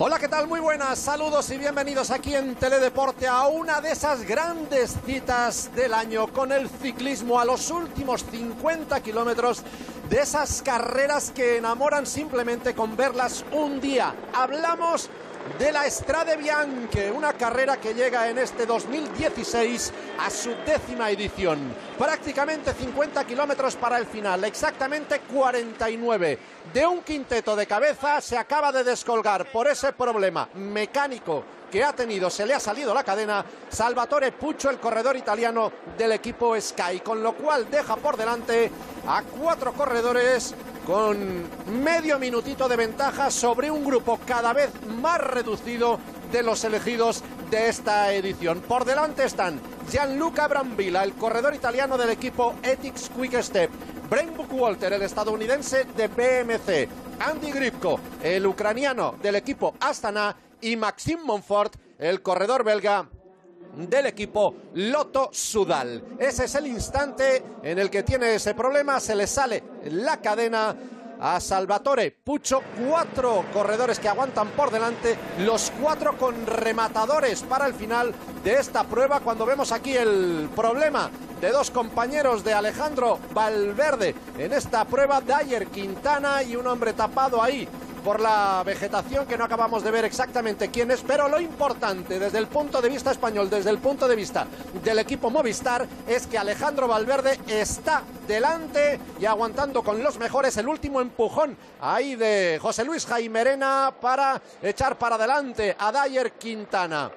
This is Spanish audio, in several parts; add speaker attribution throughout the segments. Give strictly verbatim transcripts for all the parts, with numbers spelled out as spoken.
Speaker 1: Hola, ¿qué tal? Muy buenas, saludos y bienvenidos aquí en Teledeporte a una de esas grandes citas del año con el ciclismo, a los últimos cincuenta kilómetros de esas carreras que enamoran simplemente con verlas un día. Hablamos de la Strade Bianche, una carrera que llega en este dos mil dieciséis a su décima edición. Prácticamente cincuenta kilómetros para el final, exactamente cuarenta y nueve. De un quinteto de cabeza se acaba de descolgar por ese problema mecánico que ha tenido, se le ha salido la cadena, Salvatore Puccio, el corredor italiano del equipo Sky, con lo cual deja por delante a cuatro corredores con medio minutito de ventaja sobre un grupo cada vez más reducido de los elegidos de esta edición. Por delante están Gianluca Brambilla, el corredor italiano del equipo Ethics Quick Step, Brent Buchwalter, el estadounidense de B M C, Andy Gripko, el ucraniano del equipo Astana, y Maxime Montfort, el corredor belga del equipo Lotto Soudal. Ese es el instante en el que tiene ese problema, se le sale la cadena a Salvatore Puccio. Cuatro corredores que aguantan por delante, los cuatro con rematadores para el final de esta prueba, cuando vemos aquí el problema de dos compañeros de Alejandro Valverde en esta prueba, Dyer Quintana y un hombre tapado ahí por la vegetación que no acabamos de ver exactamente quién es, pero lo importante desde el punto de vista español, desde el punto de vista del equipo Movistar, es que Alejandro Valverde está delante y aguantando con los mejores. El último empujón ahí de José Luis Jaimerena para echar para adelante a Dyer Quintana.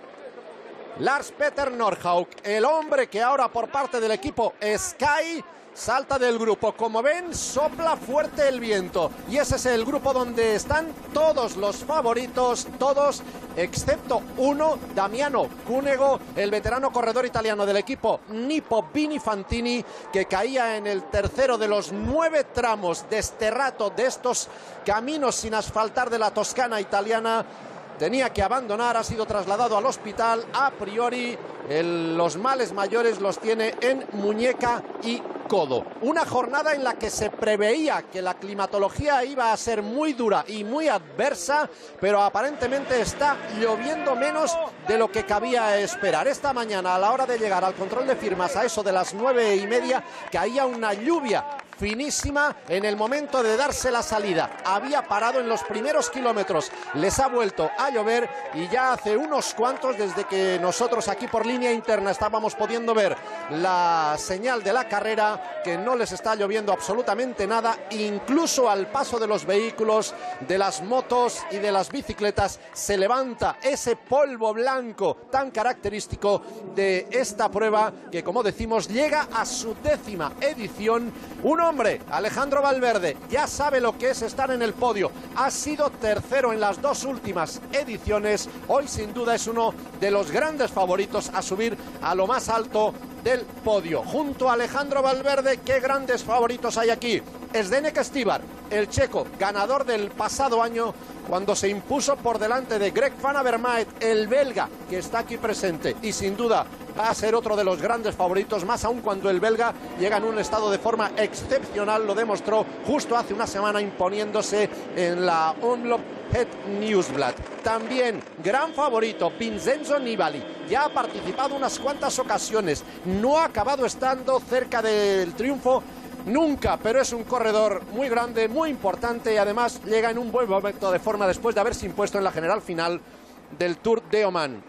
Speaker 1: Lars Petter Nordhaug, el hombre que ahora por parte del equipo Sky salta del grupo. Como ven, sopla fuerte el viento y ese es el grupo donde están todos los favoritos, todos excepto uno, Damiano Cunego, el veterano corredor italiano del equipo Nippo Vini Fantini, que caía en el tercero de los nueve tramos de Sterrato, de estos caminos sin asfaltar de la Toscana italiana. Tenía que abandonar, ha sido trasladado al hospital. A priori, el, los males mayores los tiene en muñeca y codo. Una jornada en la que se preveía que la climatología iba a ser muy dura y muy adversa, pero aparentemente está lloviendo menos de lo que cabía esperar. Esta mañana, a la hora de llegar al control de firmas, a eso de las nueve y media, caía una lluvia finísima en el momento de darse la salida. Había parado en los primeros kilómetros, les ha vuelto a llover y ya hace unos cuantos, desde que nosotros aquí por línea interna estábamos pudiendo ver la señal de la carrera, que no les está lloviendo absolutamente nada. Incluso al paso de los vehículos, de las motos y de las bicicletas, se levanta ese polvo blanco tan característico de esta prueba, que, como decimos, llega a su décima edición. Un hombre, Alejandro Valverde, ya sabe lo que es estar en el podio. Ha sido tercero en las dos últimas ediciones. Hoy sin duda es uno de los grandes favoritos a subir a lo más alto del podio. Junto a Alejandro Valverde, ¿qué grandes favoritos hay aquí? Zdeněk Štibar, el checo, ganador del pasado año, cuando se impuso por delante de Greg Van Avermaet, el belga, que está aquí presente, y sin duda va a ser otro de los grandes favoritos, más aún cuando el belga llega en un estado de forma excepcional. Lo demostró justo hace una semana imponiéndose en la Omloop Het Nieuwsblad. También gran favorito Vincenzo Nibali, ya ha participado unas cuantas ocasiones, no ha acabado estando cerca del triunfo nunca, pero es un corredor muy grande, muy importante, y además llega en un buen momento de forma después de haberse impuesto en la general final del Tour de Oman.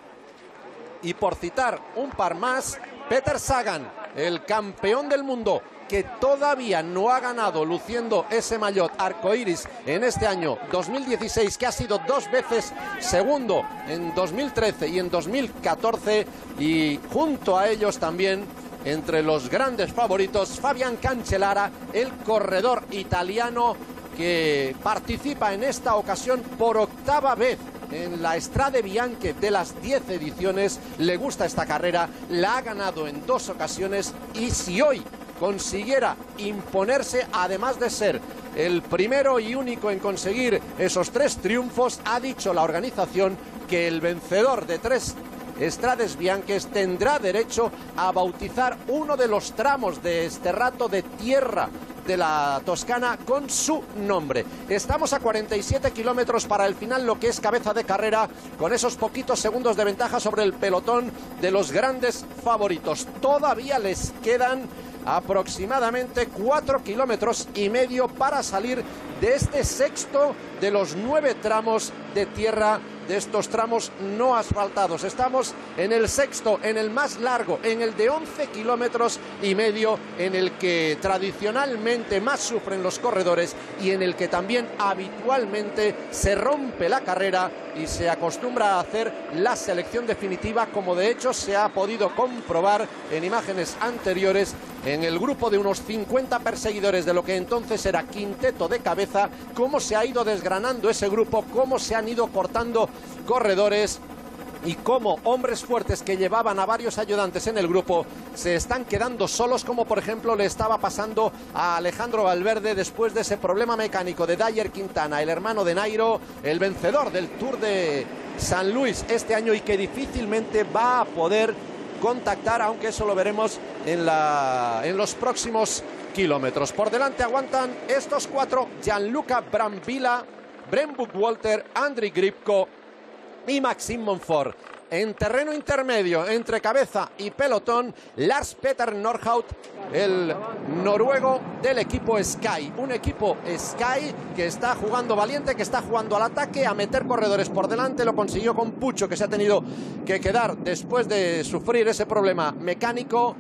Speaker 1: Y por citar un par más, Peter Sagan, el campeón del mundo, que todavía no ha ganado luciendo ese maillot arcoiris en este año dos mil dieciséis, que ha sido dos veces segundo en dos mil trece y en dos mil catorce, y junto a ellos también, entre los grandes favoritos, Fabian Cancellara, el corredor italiano que participa en esta ocasión por octava vez en la Strade Bianche de las diez ediciones. Le gusta esta carrera, la ha ganado en dos ocasiones, y si hoy consiguiera imponerse, además de ser el primero y único en conseguir esos tres triunfos, ha dicho la organización que el vencedor de tres Strades Bianches tendrá derecho a bautizar uno de los tramos de Sterrato de tierra de la Toscana con su nombre. Estamos a cuarenta y siete kilómetros para el final, lo que es cabeza de carrera, con esos poquitos segundos de ventaja sobre el pelotón de los grandes favoritos. Todavía les quedan aproximadamente cuatro kilómetros y medio para salir de este sexto de los nueve tramos de tierra, de estos tramos no asfaltados. Estamos en el sexto, en el más largo, en el de once kilómetros y medio, en el que tradicionalmente más sufren los corredores y en el que también habitualmente se rompe la carrera y se acostumbra a hacer la selección definitiva, como de hecho se ha podido comprobar en imágenes anteriores en el grupo de unos cincuenta perseguidores de lo que entonces era quinteto de cabeza, cómo se ha ido desgranando ese grupo, cómo se han ido cortando corredores y cómo hombres fuertes que llevaban a varios ayudantes en el grupo se están quedando solos, como por ejemplo le estaba pasando a Alejandro Valverde después de ese problema mecánico de Dyer Quintana, el hermano de Nairo, el vencedor del Tour de San Luis este año y que difícilmente va a poder contactar, aunque eso lo veremos en, la, en los próximos kilómetros. Por delante aguantan estos cuatro: Gianluca Brambilla, Brent Buckwalter, Andriy Gripko y Maxime Montfort. En terreno intermedio, entre cabeza y pelotón, Lars Petter Nordhaug, el noruego del equipo Sky. Un equipo Sky que está jugando valiente, que está jugando al ataque, a meter corredores por delante. Lo consiguió con Puccio, que se ha tenido que quedar después de sufrir ese problema mecánico.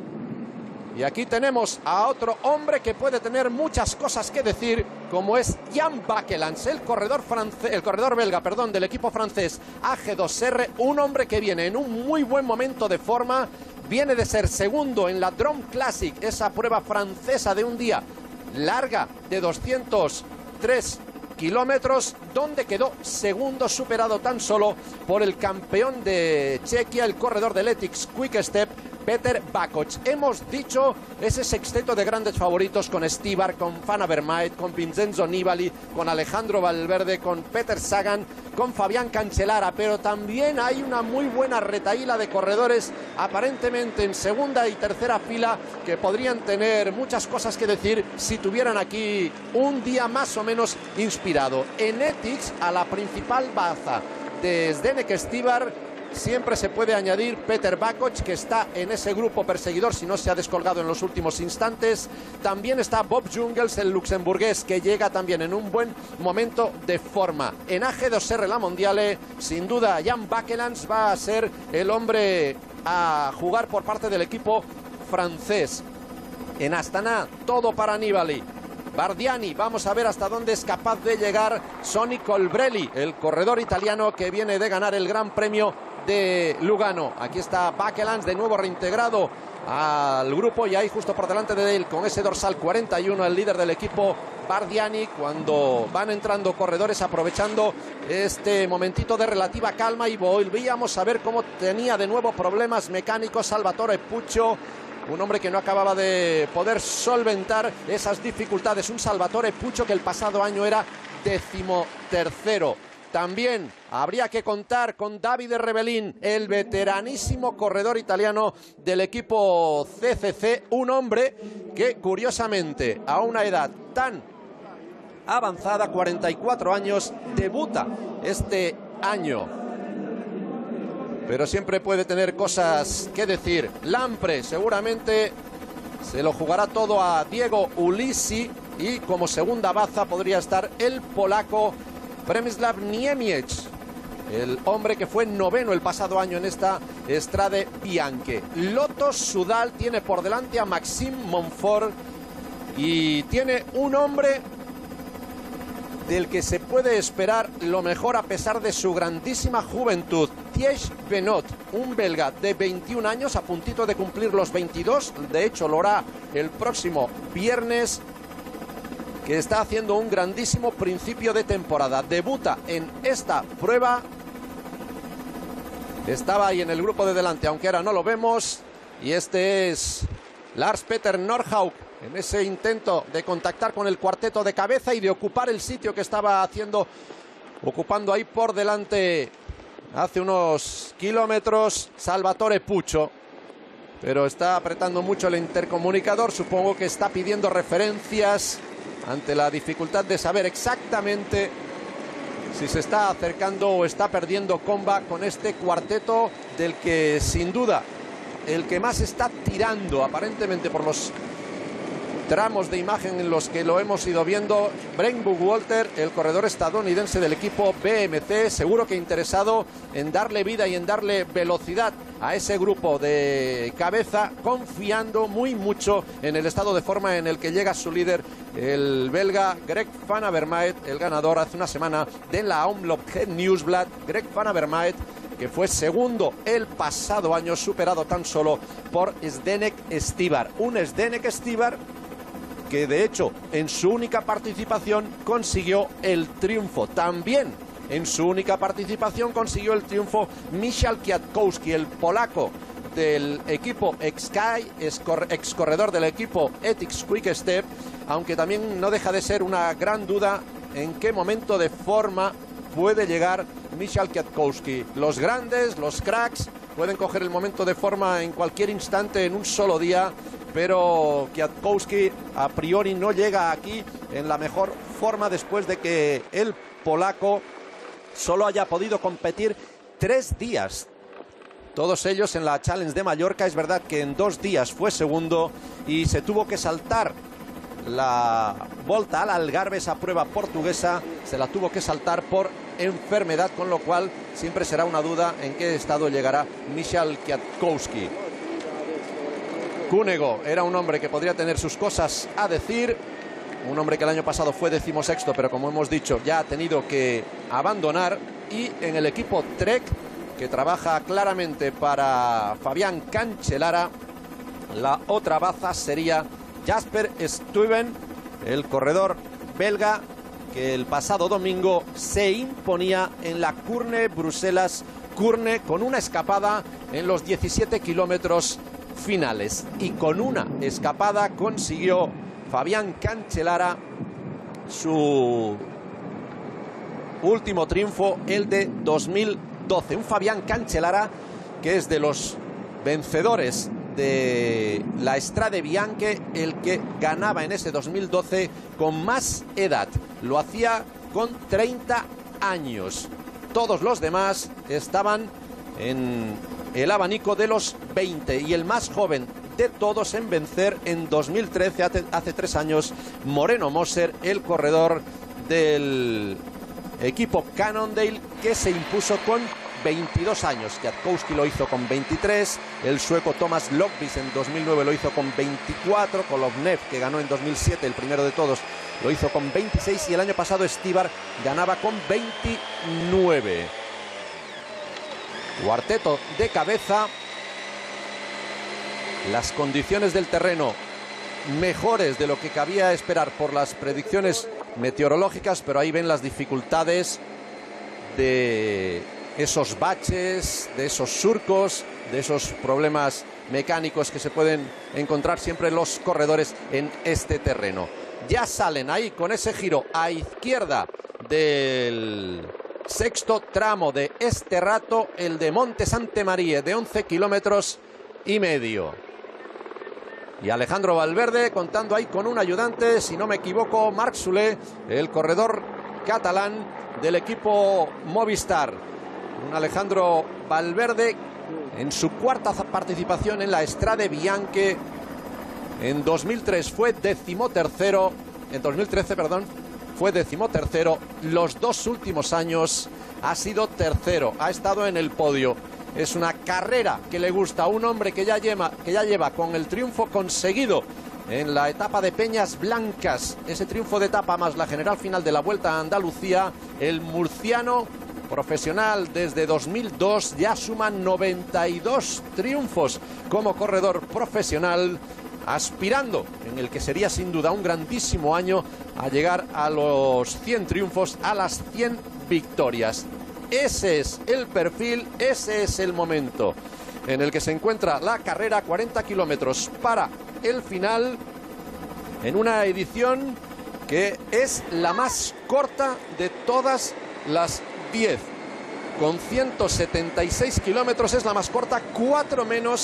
Speaker 1: Y aquí tenemos a otro hombre que puede tener muchas cosas que decir, como es Jan Bakelans, el corredor francés, el corredor belga, perdón, del equipo francés A G dos R, un hombre que viene en un muy buen momento de forma, viene de ser segundo en la Drôme Classic, esa prueba francesa de un día larga de doscientos tres kilómetros, donde quedó segundo, superado tan solo por el campeón de Chequia, el corredor del Ethics Quick Step, Peter Bakoc. Hemos dicho ese sexteto de grandes favoritos con Stibar, con Van Avermaet, con Vincenzo Nibali, con Alejandro Valverde, con Peter Sagan, con Fabián Cancellara, pero también hay una muy buena retahíla de corredores aparentemente en segunda y tercera fila que podrían tener muchas cosas que decir si tuvieran aquí un día más o menos inspirado. En Ethics, a la principal baza de Zdenek Stibar, siempre se puede añadir Peter Bakoc, que está en ese grupo perseguidor, si no se ha descolgado en los últimos instantes. También está Bob Jungels, el luxemburgués, que llega también en un buen momento de forma. En A G dos R la Mondiale, sin duda, Jan Bakelans va a ser el hombre a jugar por parte del equipo francés. En Astana, todo para Nibali. Bardiani, vamos a ver hasta dónde es capaz de llegar Sonny Colbrelli, el corredor italiano que viene de ganar el Gran Premio de Lugano. Aquí está Bakelans, de nuevo reintegrado al grupo, y ahí justo por delante de él, con ese dorsal cuarenta y uno, el líder del equipo, Bardiani, cuando van entrando corredores, aprovechando este momentito de relativa calma, y volvíamos a ver cómo tenía de nuevo problemas mecánicos Salvatore Puccio, un hombre que no acababa de poder solventar esas dificultades. Un Salvatore Puccio que el pasado año era decimotercero. También habría que contar con Davide Rebellin, el veteranísimo corredor italiano del equipo C C C. Un hombre que, curiosamente, a una edad tan avanzada, cuarenta y cuatro años, debuta este año. Pero siempre puede tener cosas que decir. Lampre seguramente se lo jugará todo a Diego Ulissi, y como segunda baza podría estar el polaco Przemysław Niemiec, el hombre que fue noveno el pasado año en esta Strade Bianche. Lotto Soudal tiene por delante a Maxime Montfort y tiene un hombre del que se puede esperar lo mejor a pesar de su grandísima juventud. Thierry Benoit, un belga de veintiún años, a puntito de cumplir los veintidós, de hecho lo hará el próximo viernes, que está haciendo un grandísimo principio de temporada. Debuta en esta prueba, estaba ahí en el grupo de delante, aunque ahora no lo vemos, y este es Lars Petter Nordhaug, en ese intento de contactar con el cuarteto de cabeza y de ocupar el sitio que estaba haciendo, ocupando ahí por delante hace unos kilómetros Salvatore Puccio. pero está apretando mucho el intercomunicador. Supongo que está pidiendo referencias ante la dificultad de saber exactamente si se está acercando o está perdiendo comba con este cuarteto, del que sin duda el que más está tirando aparentemente por los tramos de imagen en los que lo hemos ido viendo, Brent Buckwalter, el corredor estadounidense del equipo B M C, seguro que interesado en darle vida y en darle velocidad a ese grupo de cabeza, confiando muy mucho en el estado de forma en el que llega su líder, el belga Greg Van Avermaet, el ganador hace una semana de la Omloop Het Nieuwsblad. Greg Van Avermaet, que fue segundo el pasado año, superado tan solo por Zdeněk Štibar. Un Zdeněk Štibar que de hecho en su única participación consiguió el triunfo. También en su única participación consiguió el triunfo Michał Kwiatkowski, el polaco del equipo Sky, ex corredor del equipo Ethics Quick Step, aunque también no deja de ser una gran duda en qué momento de forma puede llegar Michał Kwiatkowski. Los grandes, los cracks, pueden coger el momento de forma en cualquier instante, en un solo día, pero Kwiatkowski a priori no llega aquí en la mejor forma después de que el polaco solo haya podido competir tres días. Todos ellos en la Challenge de Mallorca. Es verdad que en dos días fue segundo y se tuvo que saltar la Volta al Algarve, esa prueba portuguesa, se la tuvo que saltar por enfermedad, con lo cual siempre será una duda en qué estado llegará Michał Kwiatkowski. Cunego era un hombre que podría tener sus cosas a decir, un hombre que el año pasado fue decimosexto, pero como hemos dicho ya ha tenido que abandonar. Y en el equipo Trek, que trabaja claramente para Fabián Cancellara, la otra baza sería Jasper Stuyven, el corredor belga, que el pasado domingo se imponía en la Kuurne Bruselas Kuurne con una escapada en los diecisiete kilómetros finales. Y con una escapada consiguió Fabián Cancellara su último triunfo, el de dos mil doce. Un Fabián Cancellara que es de los vencedores de la Strade Bianche el que ganaba en ese dos mil doce con más edad. Lo hacía con treinta años. Todos los demás estaban en el abanico de los veinte, y el más joven de todos en vencer en dos mil trece, hace, hace tres años, Moreno Moser, el corredor del equipo Cannondale, que se impuso con veintidós años. Kwiatkowski lo hizo con veintitrés, el sueco Thomas Lockvis en dos mil nueve lo hizo con veinticuatro, Kolovnev, que ganó en dos mil siete, el primero de todos, lo hizo con veintiséis, y el año pasado Štibar ganaba con veintinueve. Cuarteto de cabeza. Las condiciones del terreno mejores de lo que cabía esperar por las predicciones meteorológicas, pero ahí ven las dificultades de esos baches, de esos surcos, de esos problemas mecánicos que se pueden encontrar siempre los corredores en este terreno. Ya salen ahí con ese giro a izquierda del sexto tramo de este rato, el de Monte Santemaría, de once kilómetros y medio. Y Alejandro Valverde contando ahí con un ayudante, si no me equivoco, Marc Soler, el corredor catalán del equipo Movistar. Un Alejandro Valverde en su cuarta participación en la Strade Bianche. En dos mil tres fue decimotercero, en dos mil trece, perdón, fue decimotercero. Los dos últimos años ha sido tercero, ha estado en el podio. Es una carrera que le gusta a un hombre que ya lleva, que ya lleva con el triunfo conseguido en la etapa de Peñas Blancas, ese triunfo de etapa más la general final de la Vuelta a Andalucía. El murciano profesional desde dos mil dos ya suma noventa y dos triunfos como corredor profesional, aspirando en el que sería sin duda un grandísimo año a llegar a los cien triunfos, a las cien victorias. Ese es el perfil, ese es el momento en el que se encuentra la carrera. Cuarenta kilómetros para el final, en una edición que es la más corta de todas las diez. Con ciento setenta y seis kilómetros es la más corta, cuatro menos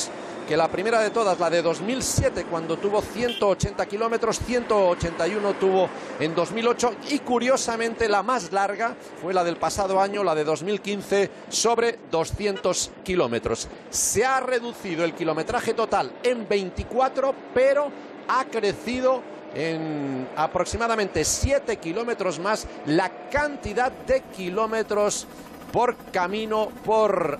Speaker 1: que la primera de todas, la de dos mil siete, cuando tuvo ciento ochenta kilómetros, ciento ochenta y uno tuvo en dos mil ocho, y curiosamente la más larga fue la del pasado año, la de dos mil quince, sobre doscientos kilómetros. Se ha reducido el kilometraje total en veinticuatro, pero ha crecido en aproximadamente siete kilómetros más la cantidad de kilómetros por camino, por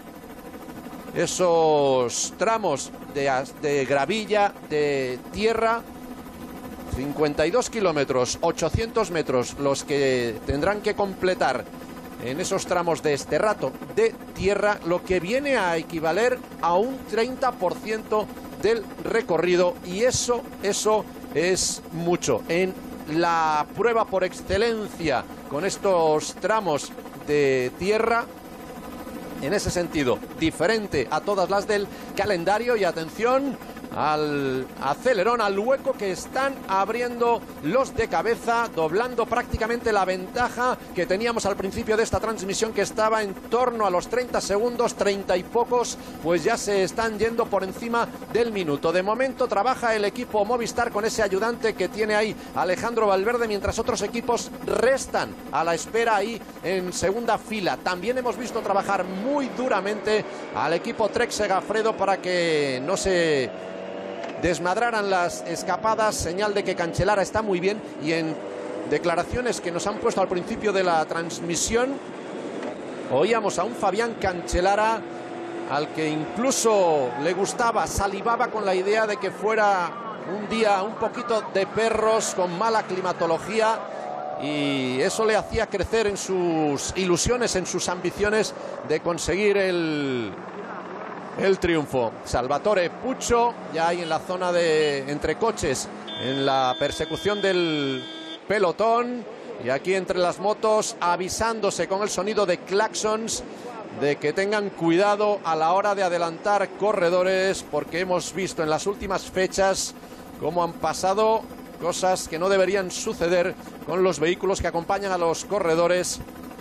Speaker 1: esos tramos de, de gravilla, de tierra. Cincuenta y dos kilómetros, ochocientos metros los que tendrán que completar en esos tramos de este rato de tierra, lo que viene a equivaler a un treinta por ciento del recorrido, y eso, eso es mucho. En la prueba por excelencia con estos tramos de tierra, en ese sentido, diferente a todas las del calendario. Y atención al acelerón, al hueco que están abriendo los de cabeza, doblando prácticamente la ventaja que teníamos al principio de esta transmisión, que estaba en torno a los treinta segundos, treinta y pocos, pues ya se están yendo por encima del minuto. De momento trabaja el equipo Movistar con ese ayudante que tiene ahí Alejandro Valverde, mientras otros equipos restan a la espera ahí en segunda fila. También hemos visto trabajar muy duramente al equipo Trek Segafredo para que no se desmadraran las escapadas, señal de que Cancellara está muy bien. Y en declaraciones que nos han puesto al principio de la transmisión, oíamos a un Fabián Cancellara al que incluso le gustaba, salivaba con la idea de que fuera un día un poquito de perros, con mala climatología, y eso le hacía crecer en sus ilusiones, en sus ambiciones de conseguir el El triunfo. Salvatore Puccio ya ahí en la zona de entre coches, en la persecución del pelotón, y aquí entre las motos avisándose con el sonido de claxons de que tengan cuidado a la hora de adelantar corredores, porque hemos visto en las últimas fechas cómo han pasado cosas que no deberían suceder con los vehículos que acompañan a los corredores,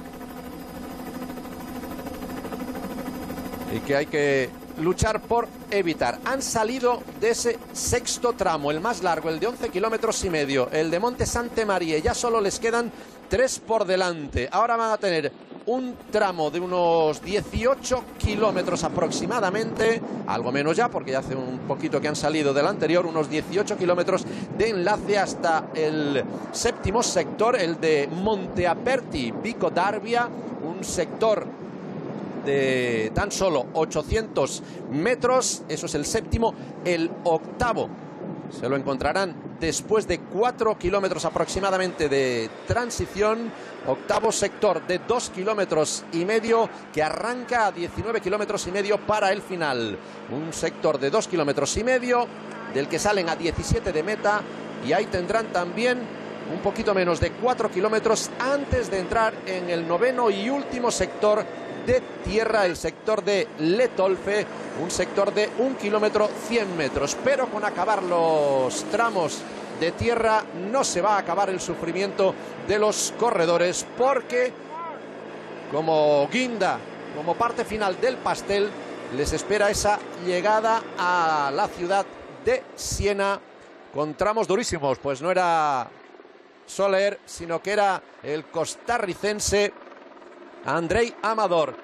Speaker 1: y que hay que luchar por evitar. Han salido de ese sexto tramo, el más largo, el de once kilómetros y medio, el de Monte Sante Marie. Ya solo les quedan tres por delante. Ahora van a tener un tramo de unos dieciocho kilómetros aproximadamente, algo menos ya, porque ya hace un poquito que han salido del anterior, unos dieciocho kilómetros de enlace hasta el séptimo sector, el de Monteaperti Vico d'Arbia, un sector de tan solo ochocientos metros. Eso es el séptimo. El octavo se lo encontrarán después de cuatro kilómetros aproximadamente de transición. Octavo sector de dos kilómetros y medio, que arranca a diecinueve kilómetros y medio para el final. Un sector de dos kilómetros y medio del que salen a diecisiete de meta, y ahí tendrán también un poquito menos de cuatro kilómetros antes de entrar en el noveno y último sector de tierra, el sector de Le Tolfe, un sector de un kilómetro cien metros. Pero con acabar los tramos de tierra no se va a acabar el sufrimiento de los corredores, porque como guinda, como parte final del pastel, les espera esa llegada a la ciudad de Siena con tramos durísimos. Pues no era Soler, sino que era el costarricense Andrei Amador.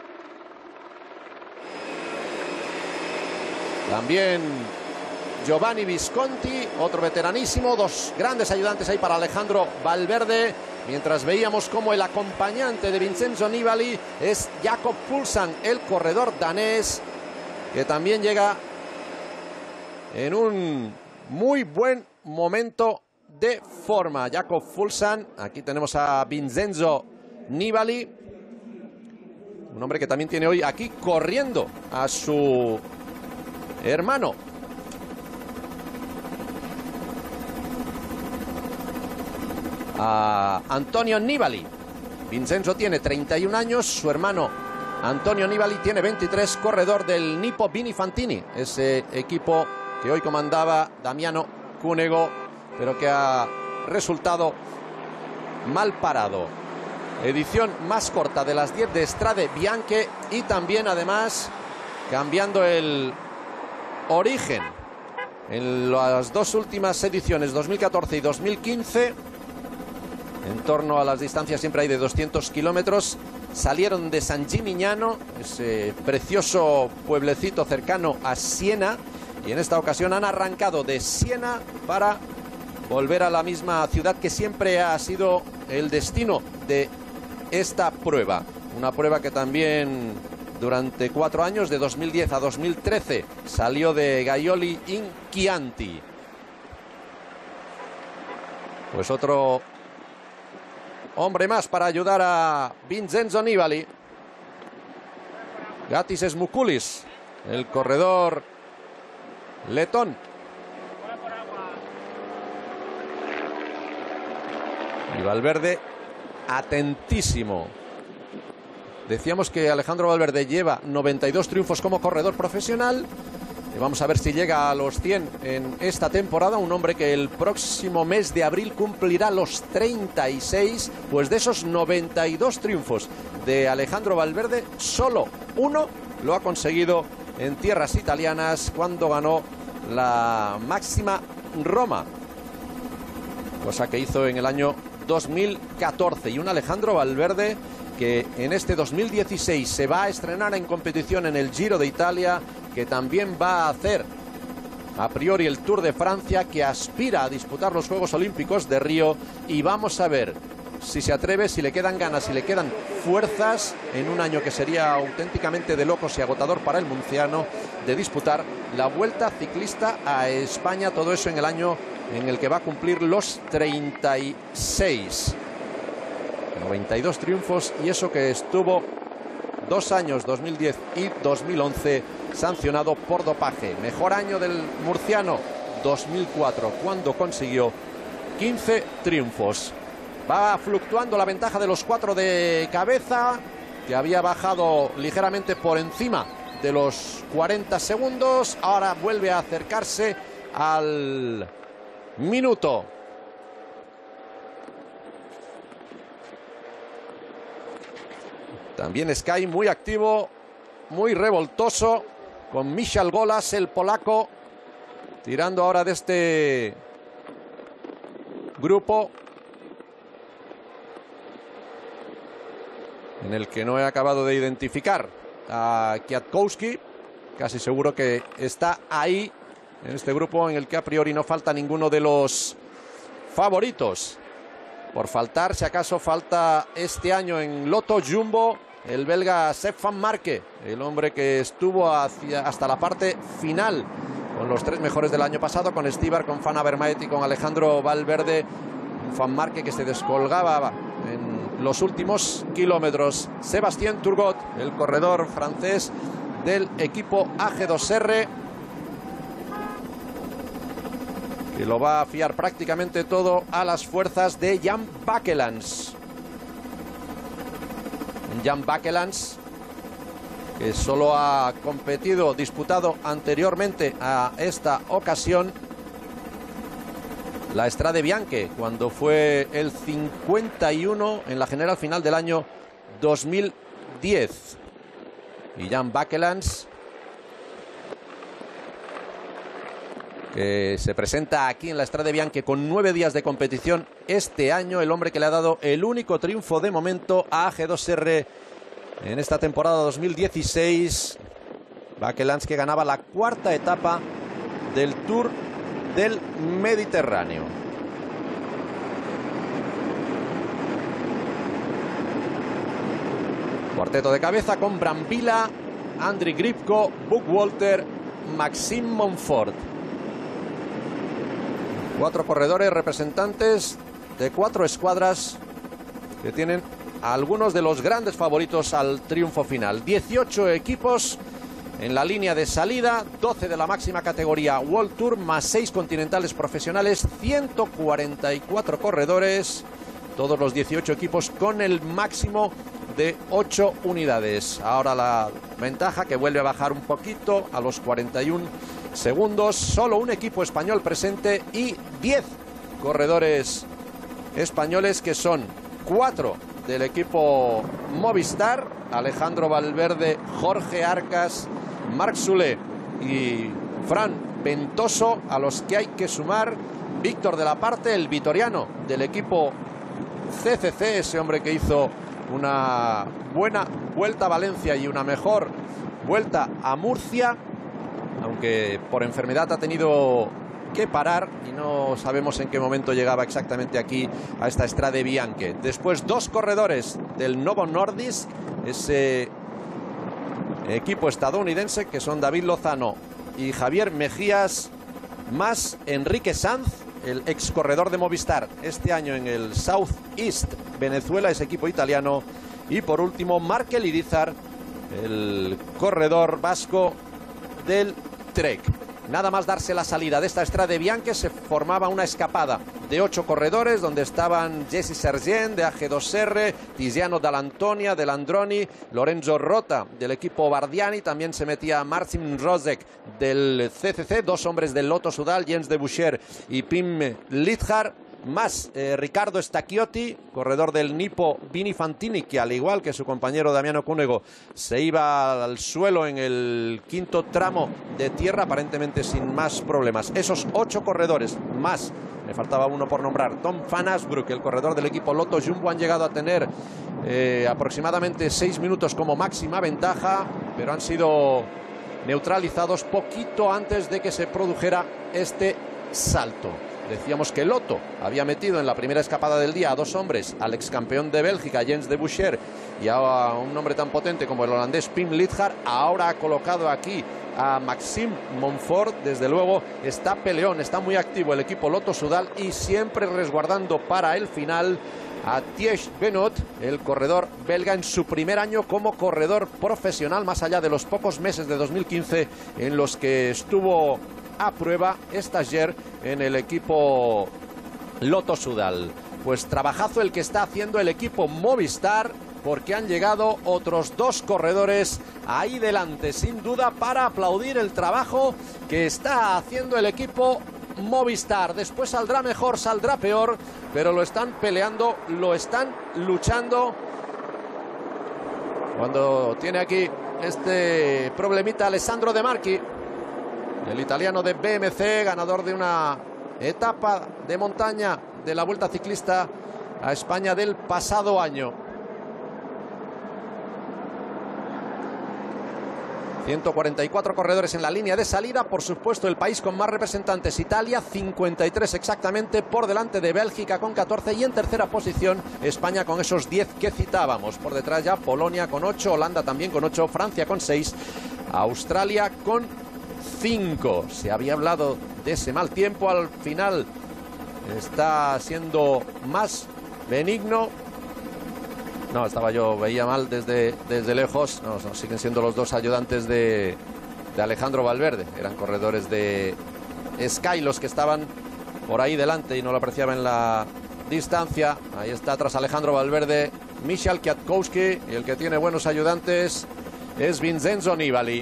Speaker 1: También Giovanni Visconti, otro veteranísimo. Dos grandes ayudantes ahí para Alejandro Valverde. Mientras veíamos como el acompañante de Vincenzo Nibali es Jakob Fuglsang, el corredor danés, que también llega en un muy buen momento de forma. Jakob Fuglsang. Aquí tenemos a Vincenzo Nibali, un hombre que también tiene hoy aquí corriendo a su hermano. A Antonio Nibali. Vincenzo tiene treinta y un años, su hermano Antonio Nibali tiene veintitrés, corredor del Nippo Vini Fantini, ese equipo que hoy comandaba Damiano Cunego, pero que ha resultado mal parado. Edición más corta de las diez de Strade Bianche, y también además cambiando el origen. En las dos últimas ediciones, dos mil catorce y dos mil quince, en torno a las distancias siempre hay de doscientos kilómetros, salieron de San Gimignano, ese precioso pueblecito cercano a Siena, y en esta ocasión han arrancado de Siena para volver a la misma ciudad que siempre ha sido el destino de esta prueba. Una prueba que también durante cuatro años, de dos mil diez a dos mil trece, salió de Gaioli in Chianti. Pues otro hombre más para ayudar a Vincenzo Nibali. Gatis Smukulis, el corredor letón. Y Valverde atentísimo. Decíamos que Alejandro Valverde lleva noventa y dos triunfos como corredor profesional. Y vamos a ver si llega a los cien en esta temporada. Un hombre que el próximo mes de abril cumplirá los treinta y seis. Pues de esos noventa y dos triunfos de Alejandro Valverde, solo uno lo ha conseguido en tierras italianas cuando ganó la máxima Roma. Cosa que hizo en el año dos mil catorce. Y un Alejandro Valverde que en este dos mil dieciséis se va a estrenar en competición en el Giro de Italia, que también va a hacer a priori el Tour de Francia, que aspira a disputar los Juegos Olímpicos de Río, y vamos a ver si se atreve, si le quedan ganas, si le quedan fuerzas en un año que sería auténticamente de locos y agotador para el murciano, de disputar la Vuelta Ciclista a España, todo eso en el año en el que va a cumplir los treinta y seis. noventa y dos triunfos, y eso que estuvo dos años, dos mil diez y dos mil once, sancionado por dopaje. Mejor año del murciano, dos mil cuatro, cuando consiguió quince triunfos. Va fluctuando la ventaja de los cuatro de cabeza, que había bajado ligeramente por encima de los cuarenta segundos. Ahora vuelve a acercarse al minuto. También Sky muy activo, muy revoltoso, con Michał Golas, el polaco, tirando ahora de este grupo, en el que no he acabado de identificar a Kwiatkowski. Casi seguro que está ahí, en este grupo en el que a priori no falta ninguno de los favoritos. Por faltar, si acaso falta este año en Lotto Jumbo el belga Sepp van Marke, el hombre que estuvo hacia, hasta la parte final con los tres mejores del año pasado, con Stibar, con Van Avermaet y con Alejandro Valverde. Un Van Marke que se descolgaba en los últimos kilómetros. Sébastien Turgot, el corredor francés del equipo A G dos R, que lo va a fiar prácticamente todo a las fuerzas de Jan Bakelans. Jan Bakelans, que solo ha competido, disputado anteriormente a esta ocasión la Strade Bianche, cuando fue el cincuenta y uno en la general final del año dos mil diez. Y Jan Bakelans, que se presenta aquí en la Strade Bianche con nueve días de competición este año, el hombre que le ha dado el único triunfo de momento a A G dos R en esta temporada dos mil dieciséis. Bakelans, que ganaba la cuarta etapa del Tour del Mediterráneo. Cuarteto de cabeza con Brambila, Andriy Gripko, Buckwalter, Maxime Montfort. Cuatro corredores representantes de cuatro escuadras que tienen a algunos de los grandes favoritos al triunfo final. dieciocho equipos en la línea de salida, doce de la máxima categoría World Tour, más seis continentales profesionales, ciento cuarenta y cuatro corredores, todos los dieciocho equipos con el máximo de ocho unidades. Ahora la ventaja que vuelve a bajar un poquito a los cuarenta y un segundos. Solo un equipo español presente y diez corredores españoles, que son cuatro del equipo Movistar: Alejandro Valverde, Jorge Arcas, Marc Soler y Fran Ventoso, a los que hay que sumar Víctor de la Parte, el vitoriano del equipo C C C, ese hombre que hizo una buena vuelta a Valencia y una mejor vuelta a Murcia, aunque por enfermedad ha tenido que parar y no sabemos en qué momento llegaba exactamente aquí a esta Strade Bianche. Después dos corredores del Novo Nordisk, ese equipo estadounidense, que son David Lozano y Javier Mejías, más Enrique Sanz, el ex corredor de Movistar este año en el South East Venezuela, ese equipo italiano. Y por último Markel Irizar, el corredor vasco del Trek. Nada más darse la salida de esta Strade Bianche, se formaba una escapada de ocho corredores, donde estaban Jesse Sergent de A G dos R, Tiziano Dall'Antonia del Androni, Lorenzo Rota del equipo Bardiani, también se metía Marcin Rosek del C C C, dos hombres del Lotto Soudal, Jens de Boucher y Pim Lidjar, más eh, Ricardo Stacchiotti, corredor del Nippo Vini Fantini, que al igual que su compañero Damiano Cunego se iba al suelo en el quinto tramo de tierra, aparentemente sin más problemas. Esos ocho corredores más, me faltaba uno por nombrar, Tom van Asbroek, el corredor del equipo Lotto Jumbo, han llegado a tener eh, aproximadamente seis minutos como máxima ventaja, pero han sido neutralizados poquito antes de que se produjera este salto. Decíamos que Lotto había metido en la primera escapada del día a dos hombres, al ex campeón de Bélgica, Jens de Boucher, y a un hombre tan potente como el holandés Pim Lidjar. Ahora ha colocado aquí a Maxime Montfort. Desde luego está peleón, está muy activo el equipo Lotto Soudal, y siempre resguardando para el final a Thijs Benoot, el corredor belga, en su primer año como corredor profesional, más allá de los pocos meses de dos mil quince en los que estuvo a prueba estagiaire en el equipo Lotto Soudal. Pues trabajazo el que está haciendo el equipo Movistar, porque han llegado otros dos corredores ahí delante, sin duda, para aplaudir el trabajo que está haciendo el equipo Movistar. Después saldrá mejor, saldrá peor, pero lo están peleando, lo están luchando. Cuando tiene aquí este problemita Alessandro De Marchi, el italiano de B M C, ganador de una etapa de montaña de la Vuelta Ciclista a España del pasado año. ciento cuarenta y cuatro corredores en la línea de salida. Por supuesto, el país con más representantes, Italia, cincuenta y tres exactamente, por delante de Bélgica con catorce, y en tercera posición España con esos diez que citábamos. Por detrás ya Polonia con ocho, Holanda también con ocho, Francia con seis, Australia con cinco. Se había hablado de ese mal tiempo, al final está siendo más benigno. No, estaba yo, veía mal desde, desde lejos. No, no, siguen siendo los dos ayudantes de, de Alejandro Valverde. Eran corredores de Sky los que estaban por ahí delante y no lo apreciaba en la distancia. Ahí está tras Alejandro Valverde Michał Kwiatkowski, y el que tiene buenos ayudantes es Vincenzo Nibali.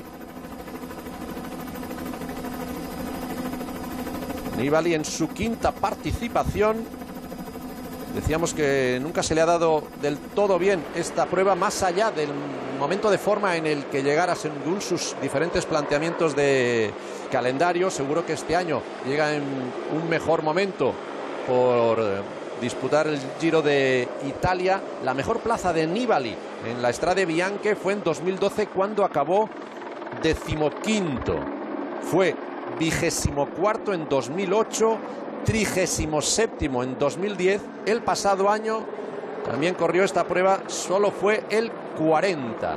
Speaker 1: Nibali en su quinta participación. Decíamos que nunca se le ha dado del todo bien esta prueba, más allá del momento de forma en el que llegara según sus diferentes planteamientos de calendario. Seguro que este año llega en un mejor momento por disputar el Giro de Italia. La mejor plaza de Nibali en la Strade Bianche fue en dos mil doce, cuando acabó decimoquinto. Fue vigésimo cuarto en dos mil ocho, trigésimo séptimo en dos mil diez. El pasado año también corrió esta prueba, solo fue el cuarenta.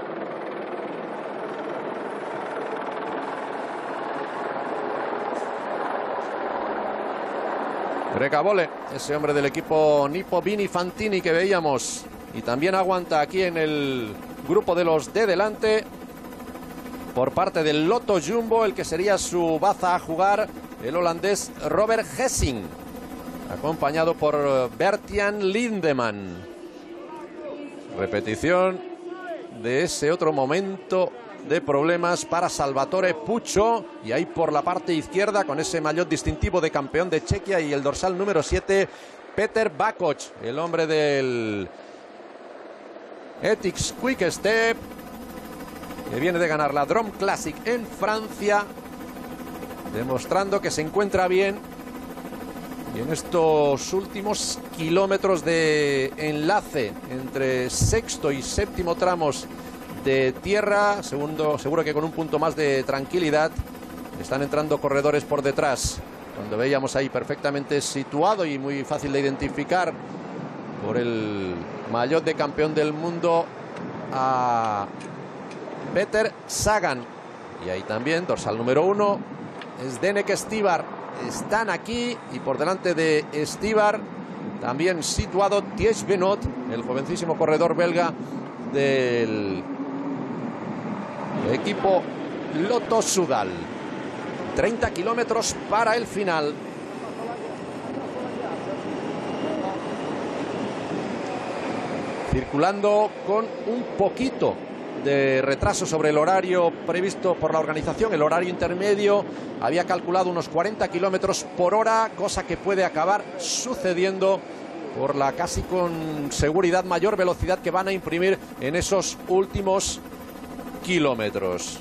Speaker 1: Recabole, ese hombre del equipo Nippo Vini Fantini que veíamos, y también aguanta aquí en el grupo de los de delante por parte del Lotto Jumbo, el que sería su baza a jugar, el holandés Robert Gesing, acompañado por Bertian Lindemann. Repetición de ese otro momento de problemas para Salvatore Puccio, y ahí por la parte izquierda, con ese maillot distintivo de campeón de Chequia y el dorsal número siete, Peter Bakoc, el hombre del Ethics Quick Step, que viene de ganar la Drôme Classic en Francia demostrando que se encuentra bien. Y en estos últimos kilómetros de enlace entre sexto y séptimo tramos de tierra, segundo, seguro que con un punto más de tranquilidad, están entrando corredores por detrás. Cuando veíamos ahí perfectamente situado y muy fácil de identificar por el maillot de campeón del mundo a Peter Sagan. Y ahí también, dorsal número uno, Zdeněk Stybar. Están aquí y por delante de Stybar también situado Tiesj Benoot, el jovencísimo corredor belga del equipo Lotto Soudal. treinta kilómetros para el final. Circulando con un poquito de retraso sobre el horario previsto por la organización, el horario intermedio. Había calculado unos cuarenta kilómetros por hora, cosa que puede acabar sucediendo por la casi con seguridad mayor velocidad que van a imprimir en esos últimos kilómetros.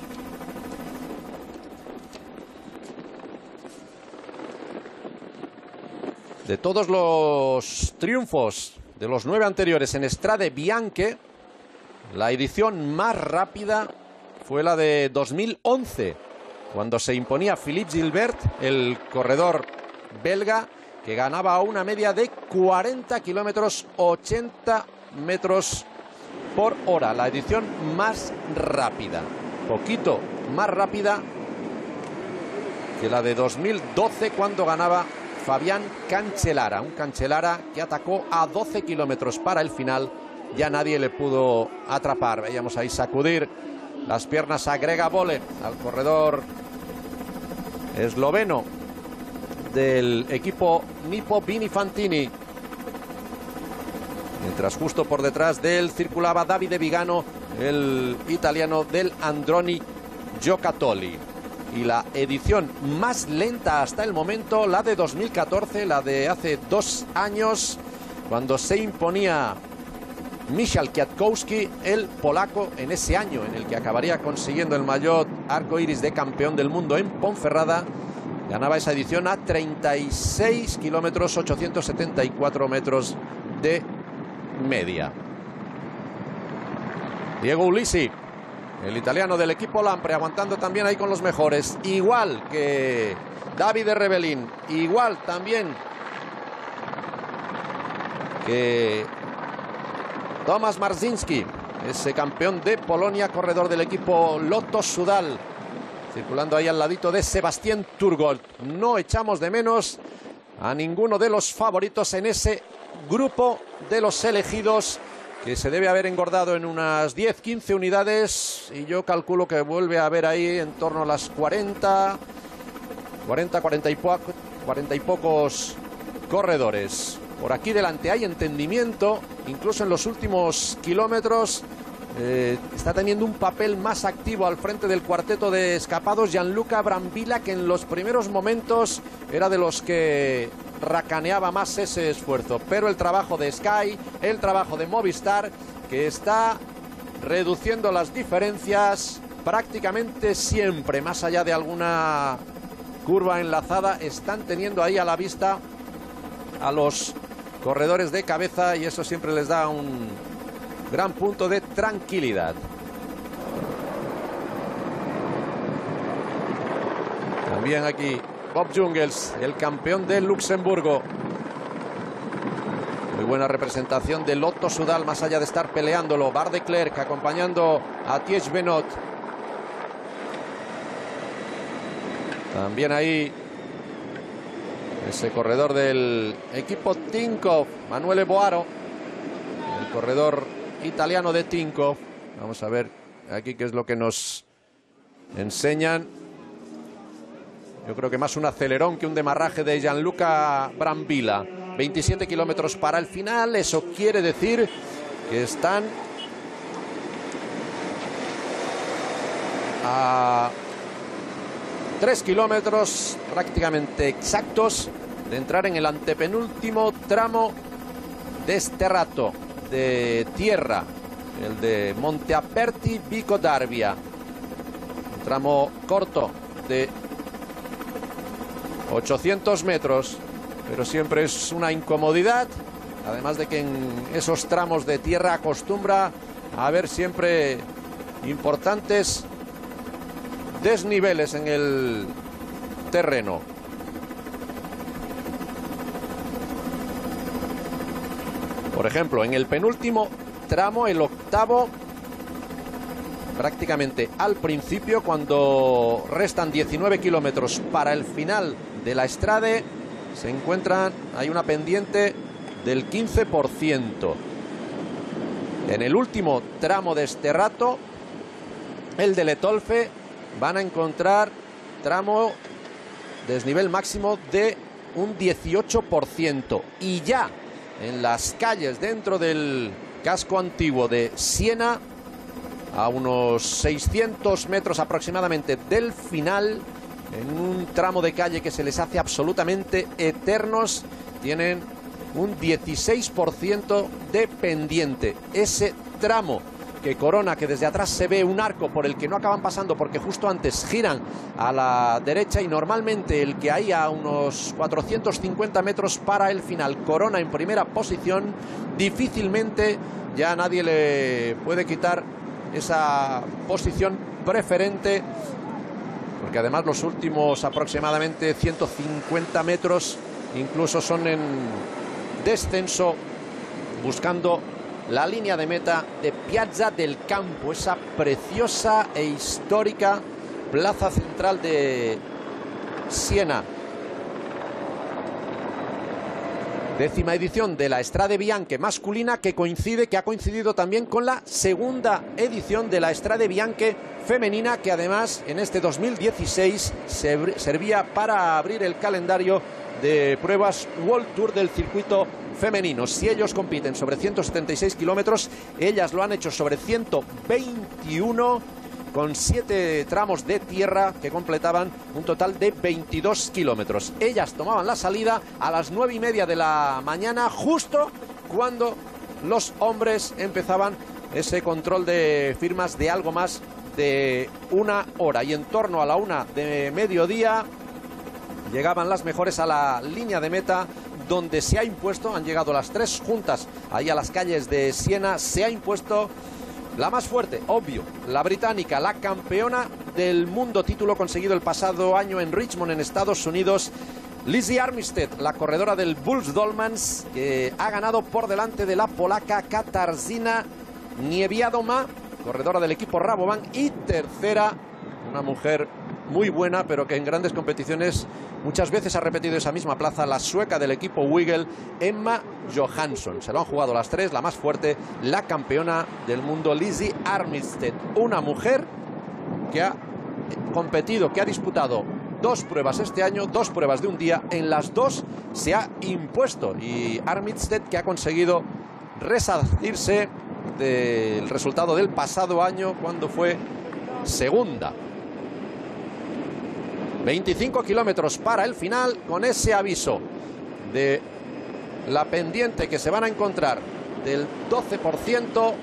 Speaker 1: De todos los triunfos de los nueve anteriores en Strade Bianche, la edición más rápida fue la de dos mil once, cuando se imponía Philippe Gilbert, el corredor belga, que ganaba a una media de cuarenta kilómetros, ochenta metros por hora. La edición más rápida, poquito más rápida que la de dos mil doce, cuando ganaba Fabián Cancellara, un Cancellara que atacó a doce kilómetros para el final. Ya nadie le pudo atrapar. Veíamos ahí sacudir las piernas a Grega Bole, al corredor esloveno del equipo Nippo Bini Fantini. Mientras justo por detrás de él circulaba Davide Vigano, el italiano del Androni Giocattoli. Y la edición más lenta hasta el momento, la de dos mil catorce, la de hace dos años, cuando se imponía Michał Kwiatkowski, el polaco, en ese año en el que acabaría consiguiendo el maillot arcoiris de campeón del mundo en Ponferrada. Ganaba esa edición a treinta y seis kilómetros, ochocientos setenta y cuatro metros de media. Diego Ulissi, el italiano del equipo Lampre, aguantando también ahí con los mejores, igual que Davide Rebellin, igual también que Tomasz Marcinski, ese campeón de Polonia, corredor del equipo Lotto Soudal, circulando ahí al ladito de Sebastián Turgold. No echamos de menos a ninguno de los favoritos en ese grupo de los elegidos, que se debe haber engordado en unas diez quince unidades, y yo calculo que vuelve a haber ahí en torno a las cuarenta, cuarenta, cuarenta y, po cuarenta y pocos corredores. Por aquí delante hay entendimiento, incluso en los últimos kilómetros. Eh, está teniendo un papel más activo al frente del cuarteto de escapados Gianluca Brambilla, que en los primeros momentos era de los que racaneaba más ese esfuerzo. Pero el trabajo de Sky, el trabajo de Movistar, que está reduciendo las diferencias prácticamente siempre, más allá de alguna curva enlazada, están teniendo ahí a la vista a los corredores de cabeza, y eso siempre les da un gran punto de tranquilidad. También aquí Bob Jungels, el campeón de Luxemburgo. Muy buena representación de Lotto Soudal, más allá de estar peleándolo. Bart de Klerk acompañando a Tiesj Benoot. También ahí ese corredor del equipo Tinkoff, Manuele Boaro, el corredor italiano de Tinkoff. Vamos a ver aquí qué es lo que nos enseñan. Yo creo que más un acelerón que un demarraje de Gianluca Brambilla. veintisiete kilómetros para el final. Eso quiere decir que están a tres kilómetros prácticamente exactos de entrar en el antepenúltimo tramo de este rato de tierra, el de Monteaperti Vico d'Arbia. Un tramo corto de ochocientos metros, pero siempre es una incomodidad, además de que en esos tramos de tierra acostumbra a haber siempre importantes desniveles en el terreno. Por ejemplo, en el penúltimo tramo, el octavo, prácticamente al principio, cuando restan diecinueve kilómetros para el final de la Estrade, se encuentran, hay una pendiente del quince por ciento. En el último tramo de este rato, el de Letolfe, van a encontrar tramo desnivel máximo de un dieciocho por ciento. Y ya en las calles dentro del casco antiguo de Siena, a unos seiscientos metros aproximadamente del final, en un tramo de calle que se les hace absolutamente eternos, tienen un dieciséis por ciento de pendiente. Ese tramo que corona, que desde atrás se ve un arco por el que no acaban pasando porque justo antes giran a la derecha, y normalmente el que hay a unos cuatrocientos cincuenta metros para el final corona en primera posición, difícilmente ya nadie le puede quitar esa posición preferente, porque además los últimos aproximadamente ciento cincuenta metros incluso son en descenso, buscando la línea de meta de Piazza del Campo, esa preciosa e histórica plaza central de Siena. Décima edición de la Strade Bianche masculina, que coincide, que ha coincidido también con la segunda edición de la Strade Bianche femenina, que además en este dos mil dieciséis se servía para abrir el calendario de pruebas World Tour del circuito femenino. Si ellos compiten sobre ciento setenta y seis kilómetros, ellas lo han hecho sobre ciento veintiuno, con siete tramos de tierra que completaban un total de veintidós kilómetros. Ellas tomaban la salida a las nueve y media de la mañana, justo cuando los hombres empezaban ese control de firmas de algo más de una hora, y en torno a la una de mediodía llegaban las mejores a la línea de meta, donde se ha impuesto, han llegado las tres juntas ahí a las calles de Siena, se ha impuesto la más fuerte, obvio, la británica, la campeona del mundo, título conseguido el pasado año en Richmond, en Estados Unidos, Lizzie Armitstead, la corredora del Bulls Dolmans, que ha ganado por delante de la polaca Katarzyna Niewiadoma, corredora del equipo Rabobank, y tercera, una mujer muy buena, pero que en grandes competiciones muchas veces ha repetido esa misma plaza, la sueca del equipo Wiggle, Emma Johansson. Se lo han jugado las tres, la más fuerte, la campeona del mundo, Lizzie Armitstead. Una mujer que ha competido, que ha disputado dos pruebas este año, dos pruebas de un día, en las dos se ha impuesto. Y Armitstead, que ha conseguido resarcirse del resultado del pasado año, cuando fue segunda. veinticinco kilómetros para el final, con ese aviso de la pendiente que se van a encontrar del doce por ciento,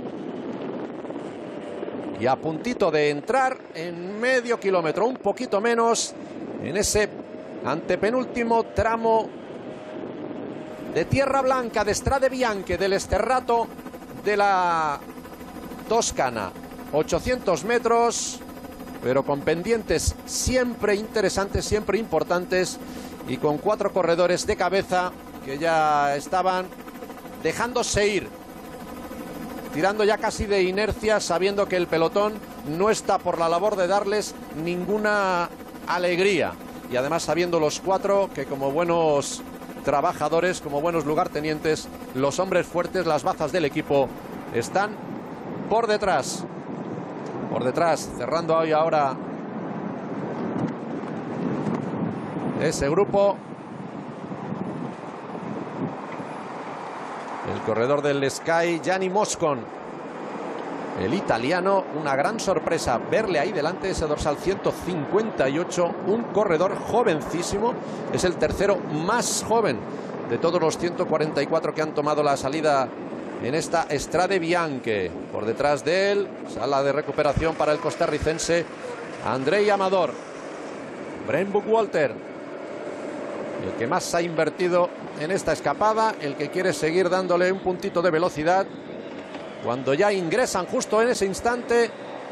Speaker 1: y a puntito de entrar en medio kilómetro, un poquito menos, en ese antepenúltimo tramo de tierra blanca de Strade Bianche del Sterrato de la Toscana. ochocientos metros, pero con pendientes siempre interesantes, siempre importantes, y con cuatro corredores de cabeza que ya estaban dejándose ir, tirando ya casi de inercia, sabiendo que el pelotón no está por la labor de darles ninguna alegría, y además sabiendo los cuatro que, como buenos trabajadores, como buenos lugartenientes, los hombres fuertes, las bazas del equipo, están por detrás. Por detrás, cerrando hoy ahora ese grupo, el corredor del Sky, Gianni Moscon, el italiano. Una gran sorpresa verle ahí delante, ese dorsal ciento cincuenta y ocho, un corredor jovencísimo, es el tercero más joven de todos los ciento cuarenta y cuatro que han tomado la salida en esta Strade Bianche. Por detrás de él, sala de recuperación para el costarricense Andrei Amador, Brent Buckwalter, el que más ha invertido en esta escapada, el que quiere seguir dándole un puntito de velocidad cuando ya ingresan justo en ese instante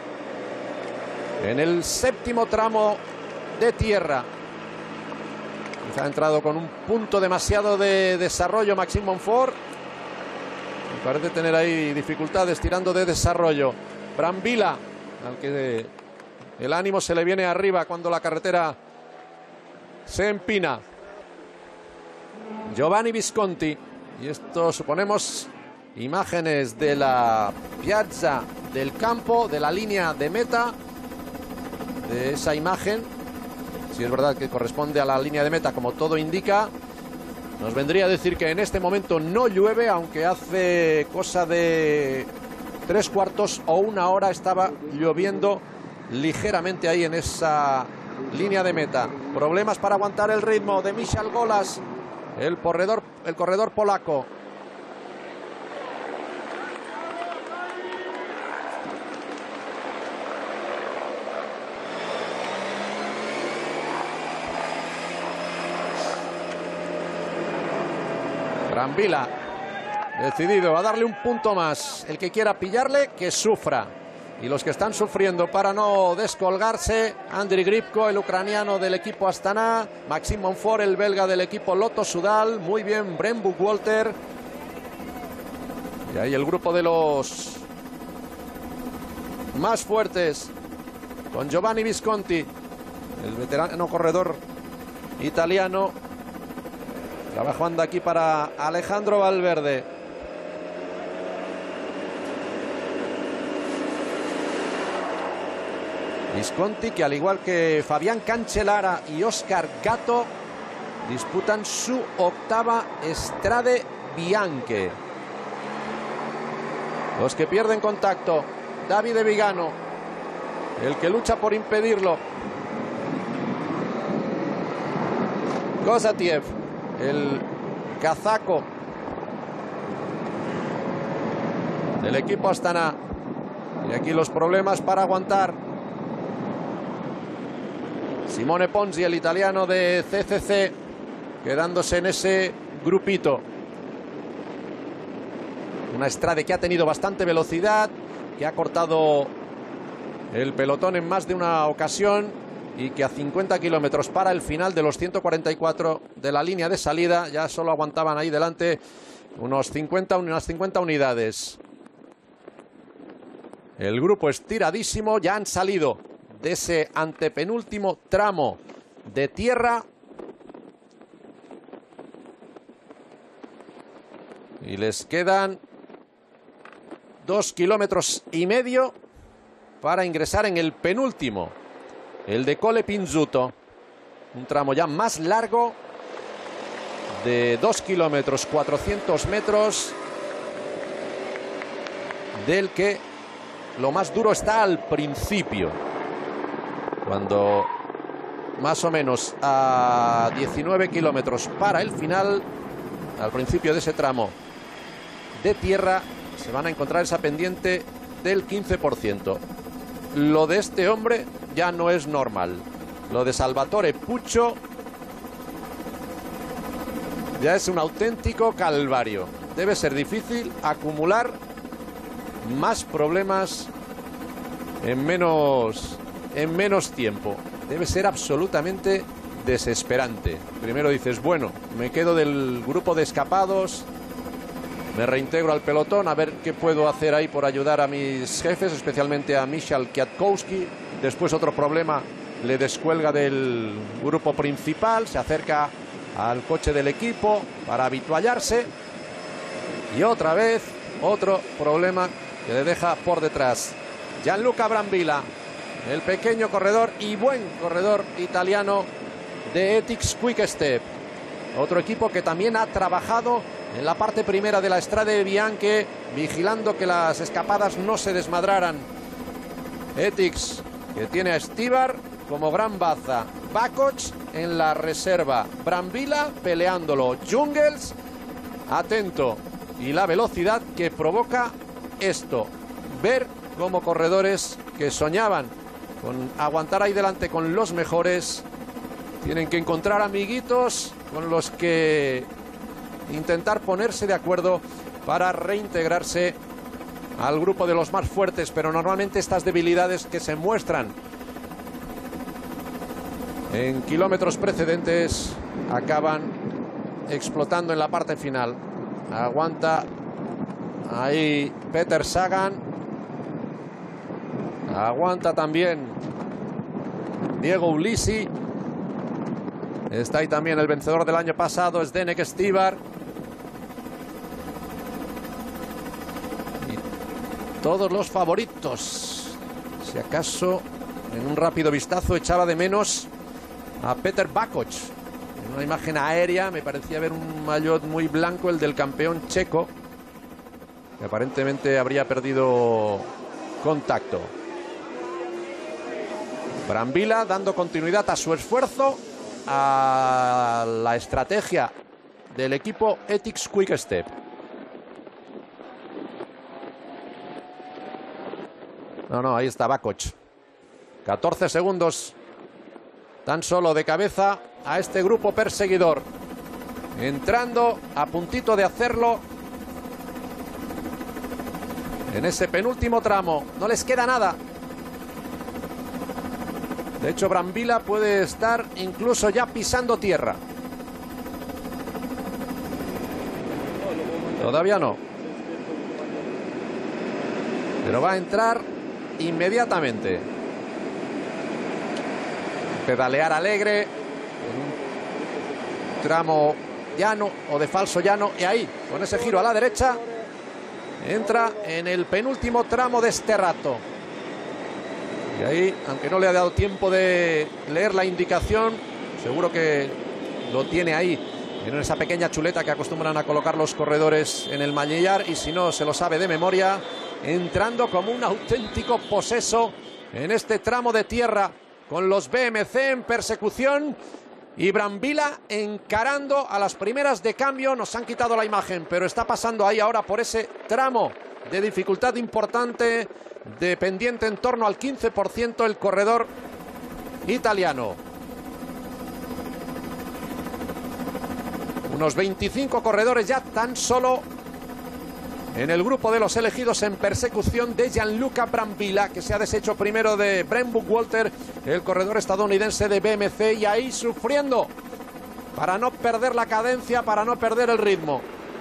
Speaker 1: en el séptimo tramo de tierra. Quizá ha entrado con un punto demasiado de desarrollo Maxime Montfort. Me parece tener ahí dificultades tirando de desarrollo. Brambilla, al que el ánimo se le viene arriba cuando la carretera se empina. Giovanni Visconti. Y esto suponemos imágenes de la piazza del campo, de la línea de meta. De esa imagen, si es verdad que corresponde a la línea de meta como todo indica, nos vendría a decir que en este momento no llueve, aunque hace cosa de tres cuartos o una hora estaba lloviendo ligeramente ahí en esa línea de meta. Problemas para aguantar el ritmo de Michał Golas, el corredor, el corredor polaco. Brambilla, decidido a darle un punto más. El que quiera pillarle, que sufra. Y los que están sufriendo para no descolgarse, Andriy Gripko, el ucraniano del equipo Astana, Maxime Montfort, el belga del equipo Lotto Soudal, muy bien Brent Buchwalter. Y ahí el grupo de los más fuertes, con Giovanni Visconti, el veterano corredor italiano, trabajando aquí para Alejandro Valverde. Visconti, que al igual que Fabián Cancellara y Oscar Gatto, disputan su octava Strade Bianche. Los que pierden contacto, Davide Vigano, el que lucha por impedirlo, Kozatiev, el kazaco del equipo Astana. Y aquí los problemas para aguantar. Simone Ponzi, el italiano de C C C, quedándose en ese grupito. Una Strade que ha tenido bastante velocidad, que ha cortado el pelotón en más de una ocasión y que a cincuenta kilómetros para el final de los ciento cuarenta y cuatro de la línea de salida ya solo aguantaban ahí delante unos cincuenta, unas cincuenta unidades. El grupo estiradísimo, ya han salido de ese antepenúltimo tramo de tierra. Y les quedan dos kilómetros y medio para ingresar en el penúltimo, el de Colle Pinzuto. Un tramo ya más largo de dos kilómetros cuatrocientos metros, del que lo más duro está al principio, cuando más o menos a diecinueve kilómetros para el final, al principio de ese tramo de tierra, se van a encontrar esa pendiente del quince por ciento. Lo de este hombre ya no es normal. Lo de Salvatore Puccio ya es un auténtico calvario. Debe ser difícil acumular más problemas en menos, en menos tiempo. Debe ser absolutamente desesperante. Primero dices, bueno, me quedo del grupo de escapados, me reintegro al pelotón, a ver qué puedo hacer ahí por ayudar a mis jefes, especialmente a Michał Kwiatkowski. Después otro problema, le descuelga del grupo principal, se acerca al coche del equipo para habituallarse. Y otra vez, otro problema que le deja por detrás. Gianluca Brambilla, el pequeño corredor y buen corredor italiano de Etixx Quick-Step. Otro equipo que también ha trabajado en la parte primera de la Strade Bianche, vigilando que las escapadas no se desmadraran. Etixx, que tiene a Stibar como gran baza, Bakoc en la reserva, Brambilla peleándolo, Jungels atento, y la velocidad que provoca esto. Ver cómo corredores que soñaban con aguantar ahí delante con los mejores tienen que encontrar amiguitos con los que intentar ponerse de acuerdo para reintegrarse al grupo de los más fuertes, pero normalmente estas debilidades que se muestran en kilómetros precedentes acaban explotando en la parte final. Aguanta ahí Peter Sagan, aguanta también Diego Ulissi, está ahí también el vencedor del año pasado, Zdeněk Štibar. Todos los favoritos. Si acaso en un rápido vistazo echaba de menos a Peter Bakoč. En una imagen aérea me parecía ver un maillot muy blanco, el del campeón checo, que aparentemente habría perdido contacto. Brambila dando continuidad a su esfuerzo, a la estrategia del equipo Etixx Quick Step. No, no, ahí está Bakoč. catorce segundos tan solo de cabeza a este grupo perseguidor. Entrando a puntito de hacerlo en ese penúltimo tramo. No les queda nada. De hecho, Brambila puede estar incluso ya pisando tierra. Todavía no. Pero va a entrar inmediatamente. Pedalear alegre en un tramo llano o de falso llano, y ahí con ese giro a la derecha entra en el penúltimo tramo de este rato. Y ahí, aunque no le ha dado tiempo de leer la indicación, seguro que lo tiene ahí en esa pequeña chuleta que acostumbran a colocar los corredores en el manillar, y si no se lo sabe de memoria, entrando como un auténtico poseso en este tramo de tierra, con los B M C en persecución y Brambila encarando a las primeras de cambio. Nos han quitado la imagen, pero está pasando ahí ahora por ese tramo de dificultad importante, de pendiente en torno al quince por ciento, el corredor italiano. Unos veinticinco corredores ya tan solo en el grupo de los elegidos en persecución de Gianluca Brambila, que se ha deshecho primero de Brent Bookwalter, el corredor estadounidense de B M C, y ahí sufriendo para no perder la cadencia, para no perder el ritmo.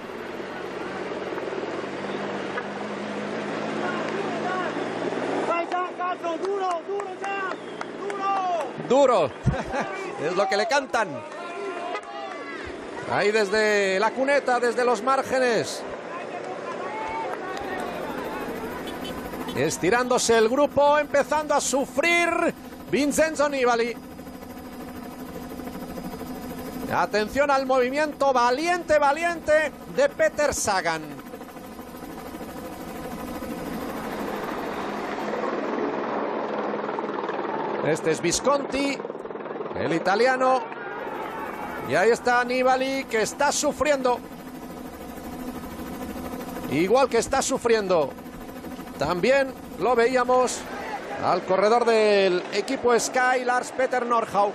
Speaker 2: Duro, duro ya, duro.
Speaker 1: Duro, es lo que le cantan. Ahí desde la cuneta, desde los márgenes. Estirándose el grupo, empezando a sufrir Vincenzo Nibali. Atención al movimiento valiente, valiente de Peter Sagan. Este es Visconti, el italiano. Y ahí está Nibali, que está sufriendo. Igual que está sufriendo. También lo veíamos al corredor del equipo Sky, Lars Peter Nordhaug.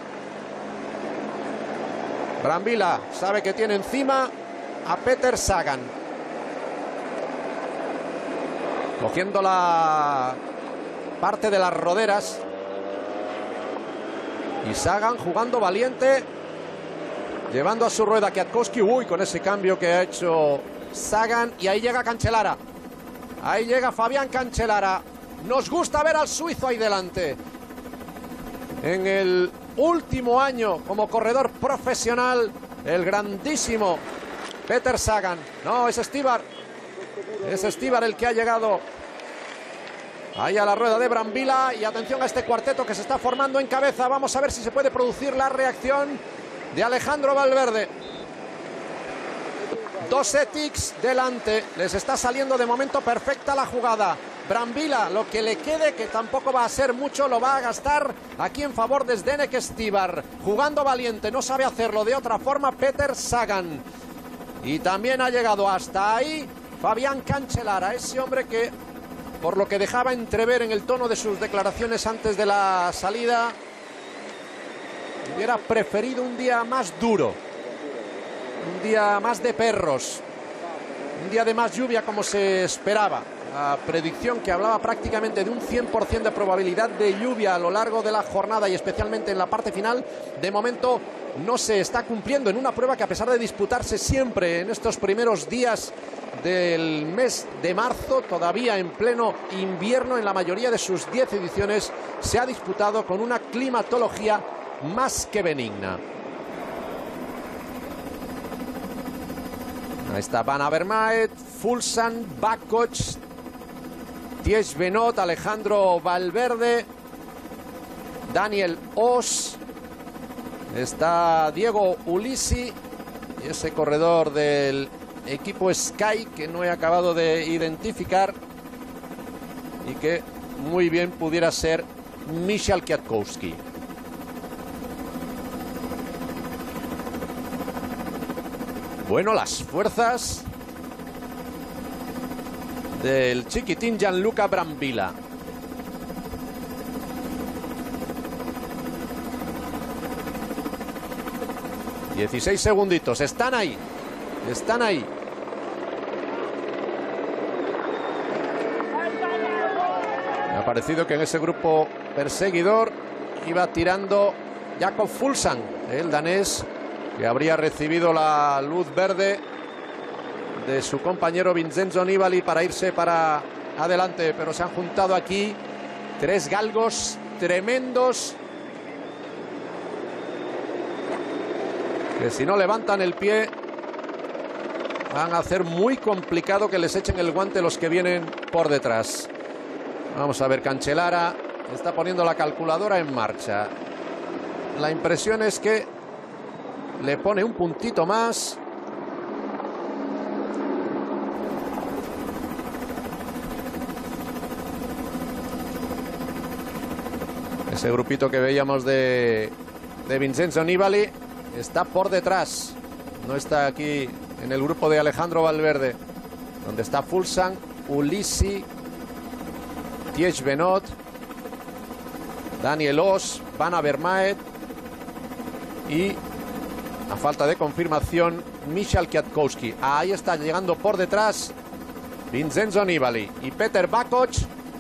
Speaker 1: Brambila sabe que tiene encima a Peter Sagan. Cogiendo la parte de las roderas. Y Sagan jugando valiente, llevando a su rueda Kwiatkowski. Uy, con ese cambio que ha hecho Sagan. Y ahí llega Cancellara. Ahí llega Fabián Cancellara. Nos gusta ver al suizo ahí delante. En el último año como corredor profesional, el grandísimo Peter Sagan. No, es Štibar. Es Štibar el que ha llegado ahí a la rueda de Brambila. Y atención a este cuarteto que se está formando en cabeza. Vamos a ver si se puede producir la reacción de Alejandro Valverde. Dos Etixx delante, les está saliendo de momento perfecta la jugada. Brambila, lo que le quede, que tampoco va a ser mucho, lo va a gastar aquí en favor de Zdeněk Štibar. Jugando valiente, no sabe hacerlo de otra forma Peter Sagan. Y también ha llegado hasta ahí Fabián Cancellara, ese hombre que, por lo que dejaba entrever en el tono de sus declaraciones antes de la salida, hubiera preferido un día más duro un día más de perros, un día de más lluvia como se esperaba. La predicción que hablaba prácticamente de un cien por cien de probabilidad de lluvia a lo largo de la jornada y especialmente en la parte final, de momento no se está cumpliendo en una prueba que, a pesar de disputarse siempre en estos primeros días del mes de marzo, todavía en pleno invierno, en la mayoría de sus diez ediciones se ha disputado con una climatología más que benigna. Ahí está Van Avermaet, Fuglsang, Bakoc, Tiesj Benoot, Alejandro Valverde, Daniel Oss, está Diego Ulissi y ese corredor del equipo Sky que no he acabado de identificar y que muy bien pudiera ser Michał Kwiatkowski. Bueno, las fuerzas del chiquitín Gianluca Brambilla. dieciséis segunditos, están ahí, están ahí. Me ha parecido que en ese grupo perseguidor iba tirando Jakob Fuglsang, el danés, que habría recibido la luz verde de su compañero Vincenzo Nibali para irse para adelante, pero se han juntado aquí tres galgos tremendos que, si no levantan el pie, van a hacer muy complicado que les echen el guante los que vienen por detrás. Vamos a ver, Cancellara está poniendo la calculadora en marcha. La impresión es que le pone un puntito más. Ese grupito que veíamos de, de Vincenzo Nibali está por detrás. No está aquí en el grupo de Alejandro Valverde, donde está Fuglsang, Ulissi, Tiesj Benoot, Daniel Oss, Van Avermaet y, a falta de confirmación, Michał Kwiatkowski. Ahí está llegando por detrás Vincenzo Nibali y Peter Bakoc,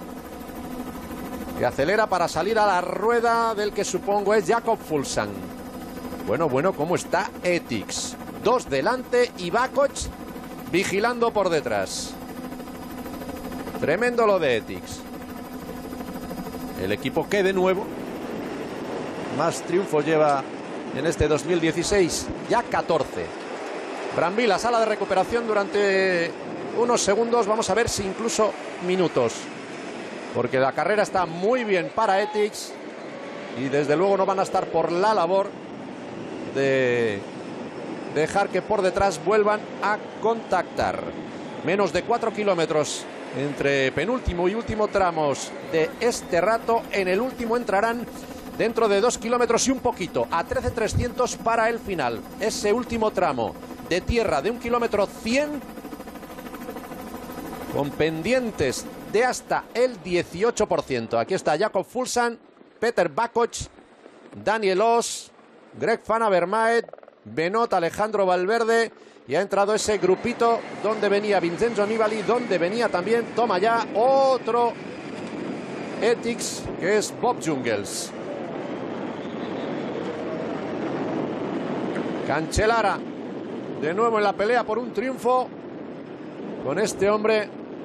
Speaker 1: que acelera para salir a la rueda del que supongo es Jakob Fuglsang. Bueno, bueno, cómo está Etix. Dos delante y Bakoc vigilando por detrás. Tremendo lo de Etix. El equipo que, de nuevo, más triunfos lleva en este dos mil dieciséis, ya catorce. Brambilla, sala de recuperación durante unos segundos, vamos a ver si incluso minutos, porque la carrera está muy bien para Etix y desde luego no van a estar por la labor de dejar que por detrás vuelvan a contactar. Menos de cuatro kilómetros entre penúltimo y último tramos de este rato. En el último entrarán dentro de dos kilómetros y un poquito, a trece trescientos para el final. Ese último tramo de tierra de un kilómetro cien, con pendientes de hasta el dieciocho por ciento. Aquí está Jakob Fuglsang, Peter Bakoc, Daniel Oss, Greg Van Avermaet, Benoot, Alejandro Valverde, y ha entrado ese grupito donde venía Vincenzo Nibali, donde venía también, toma ya, otro Etix, que es Bob Jungels. Cancellara de nuevo en la pelea por un triunfo con este hombre,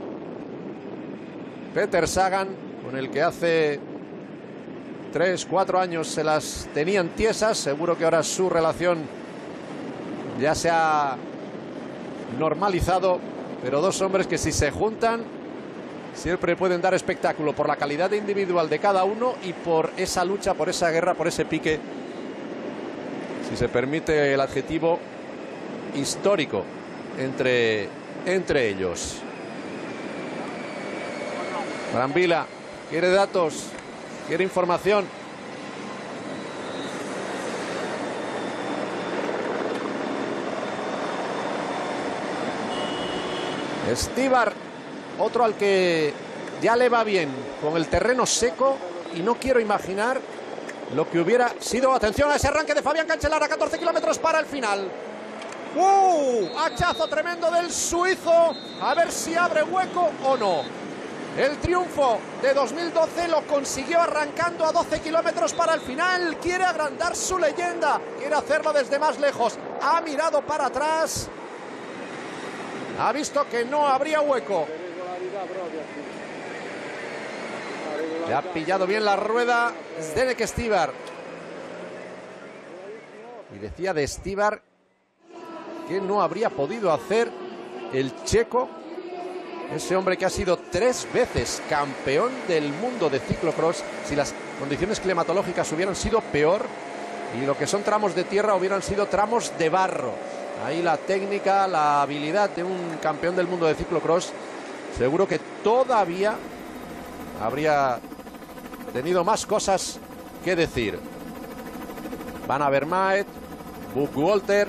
Speaker 1: Peter Sagan, con el que hace tres, cuatro años se las tenían tiesas. Seguro que ahora su relación ya se ha normalizado, pero dos hombres que, si se juntan, siempre pueden dar espectáculo por la calidad individual de cada uno y por esa lucha, por esa guerra, por ese pique, si se permite el adjetivo, histórico entre, entre ellos. Brambilla quiere datos, quiere información. Estibar, otro al que ya le va bien con el terreno seco, y no quiero imaginar lo que hubiera sido. Atención a ese arranque de Fabián Cancellara, catorce kilómetros para el final. ¡Uh! Hachazo tremendo del suizo. A ver si abre hueco o no. El triunfo de dos mil doce lo consiguió arrancando a doce kilómetros para el final. Quiere agrandar su leyenda. Quiere hacerlo desde más lejos. Ha mirado para atrás. Ha visto que no habría hueco. Le ha pillado bien la rueda Zdeněk Estibar. Y decía de Estibar que no habría podido hacer el checo, ese hombre que ha sido tres veces campeón del mundo de ciclocross, si las condiciones climatológicas hubieran sido peor y lo que son tramos de tierra hubieran sido tramos de barro. Ahí la técnica, la habilidad de un campeón del mundo de ciclocross, seguro que todavía habría tenido más cosas que decir. Van Avermaet, Buchwalter,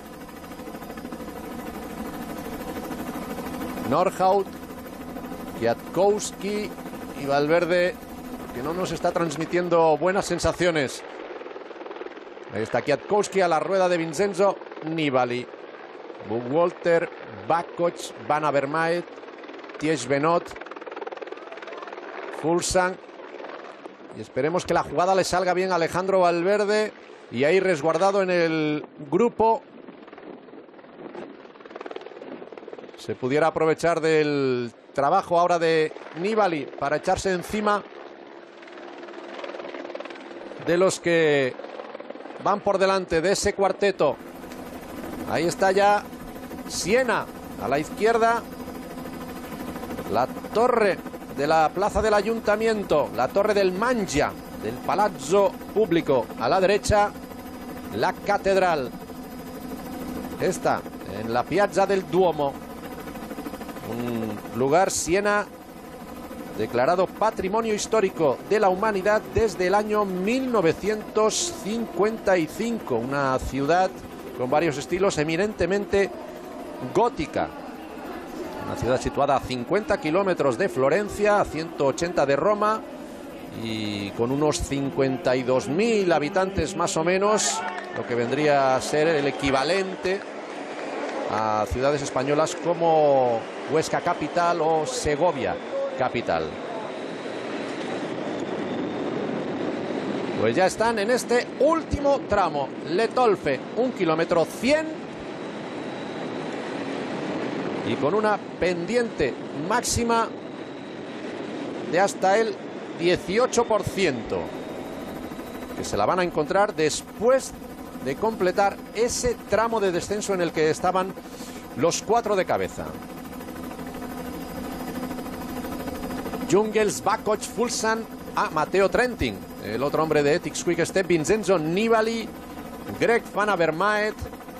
Speaker 1: Nordhout, Kwiatkowski y Valverde, que no nos está transmitiendo buenas sensaciones. Ahí está Kwiatkowski a la rueda de Vincenzo Nibali. Buchwalter, Bakoc, Van Avermaet, Tiesj-Benoot, Fuglsang. Y esperemos que la jugada le salga bien a Alejandro Valverde. Y ahí resguardado en el grupo, se pudiera aprovechar del trabajo ahora de Nibali para echarse encima de los que van por delante de ese cuarteto. Ahí está ya Siena a la izquierda, la torre de la plaza del ayuntamiento, la torre del Mangia, del Palazzo Público a la derecha, la catedral. Esta en la Piazza del Duomo, un lugar, Siena, declarado Patrimonio Histórico de la Humanidad desde el año mil novecientos cincuenta y cinco, una ciudad con varios estilos, eminentemente gótica. Una ciudad situada a cincuenta kilómetros de Florencia, a ciento ochenta de Roma y con unos cincuenta y dos mil habitantes más o menos, lo que vendría a ser el equivalente a ciudades españolas como Huesca capital o Segovia capital. Pues ya están en este último tramo, Le Tolfe, un kilómetro cien y con una pendiente máxima de hasta el dieciocho por ciento, que se la van a encontrar después de completar ese tramo de descenso en el que estaban los cuatro de cabeza. Jungels, Bakoc, Fuglsang, a Matteo Trentin, el otro hombre de Ethics Quick Step, Vincenzo Nibali, Greg Van Avermaet,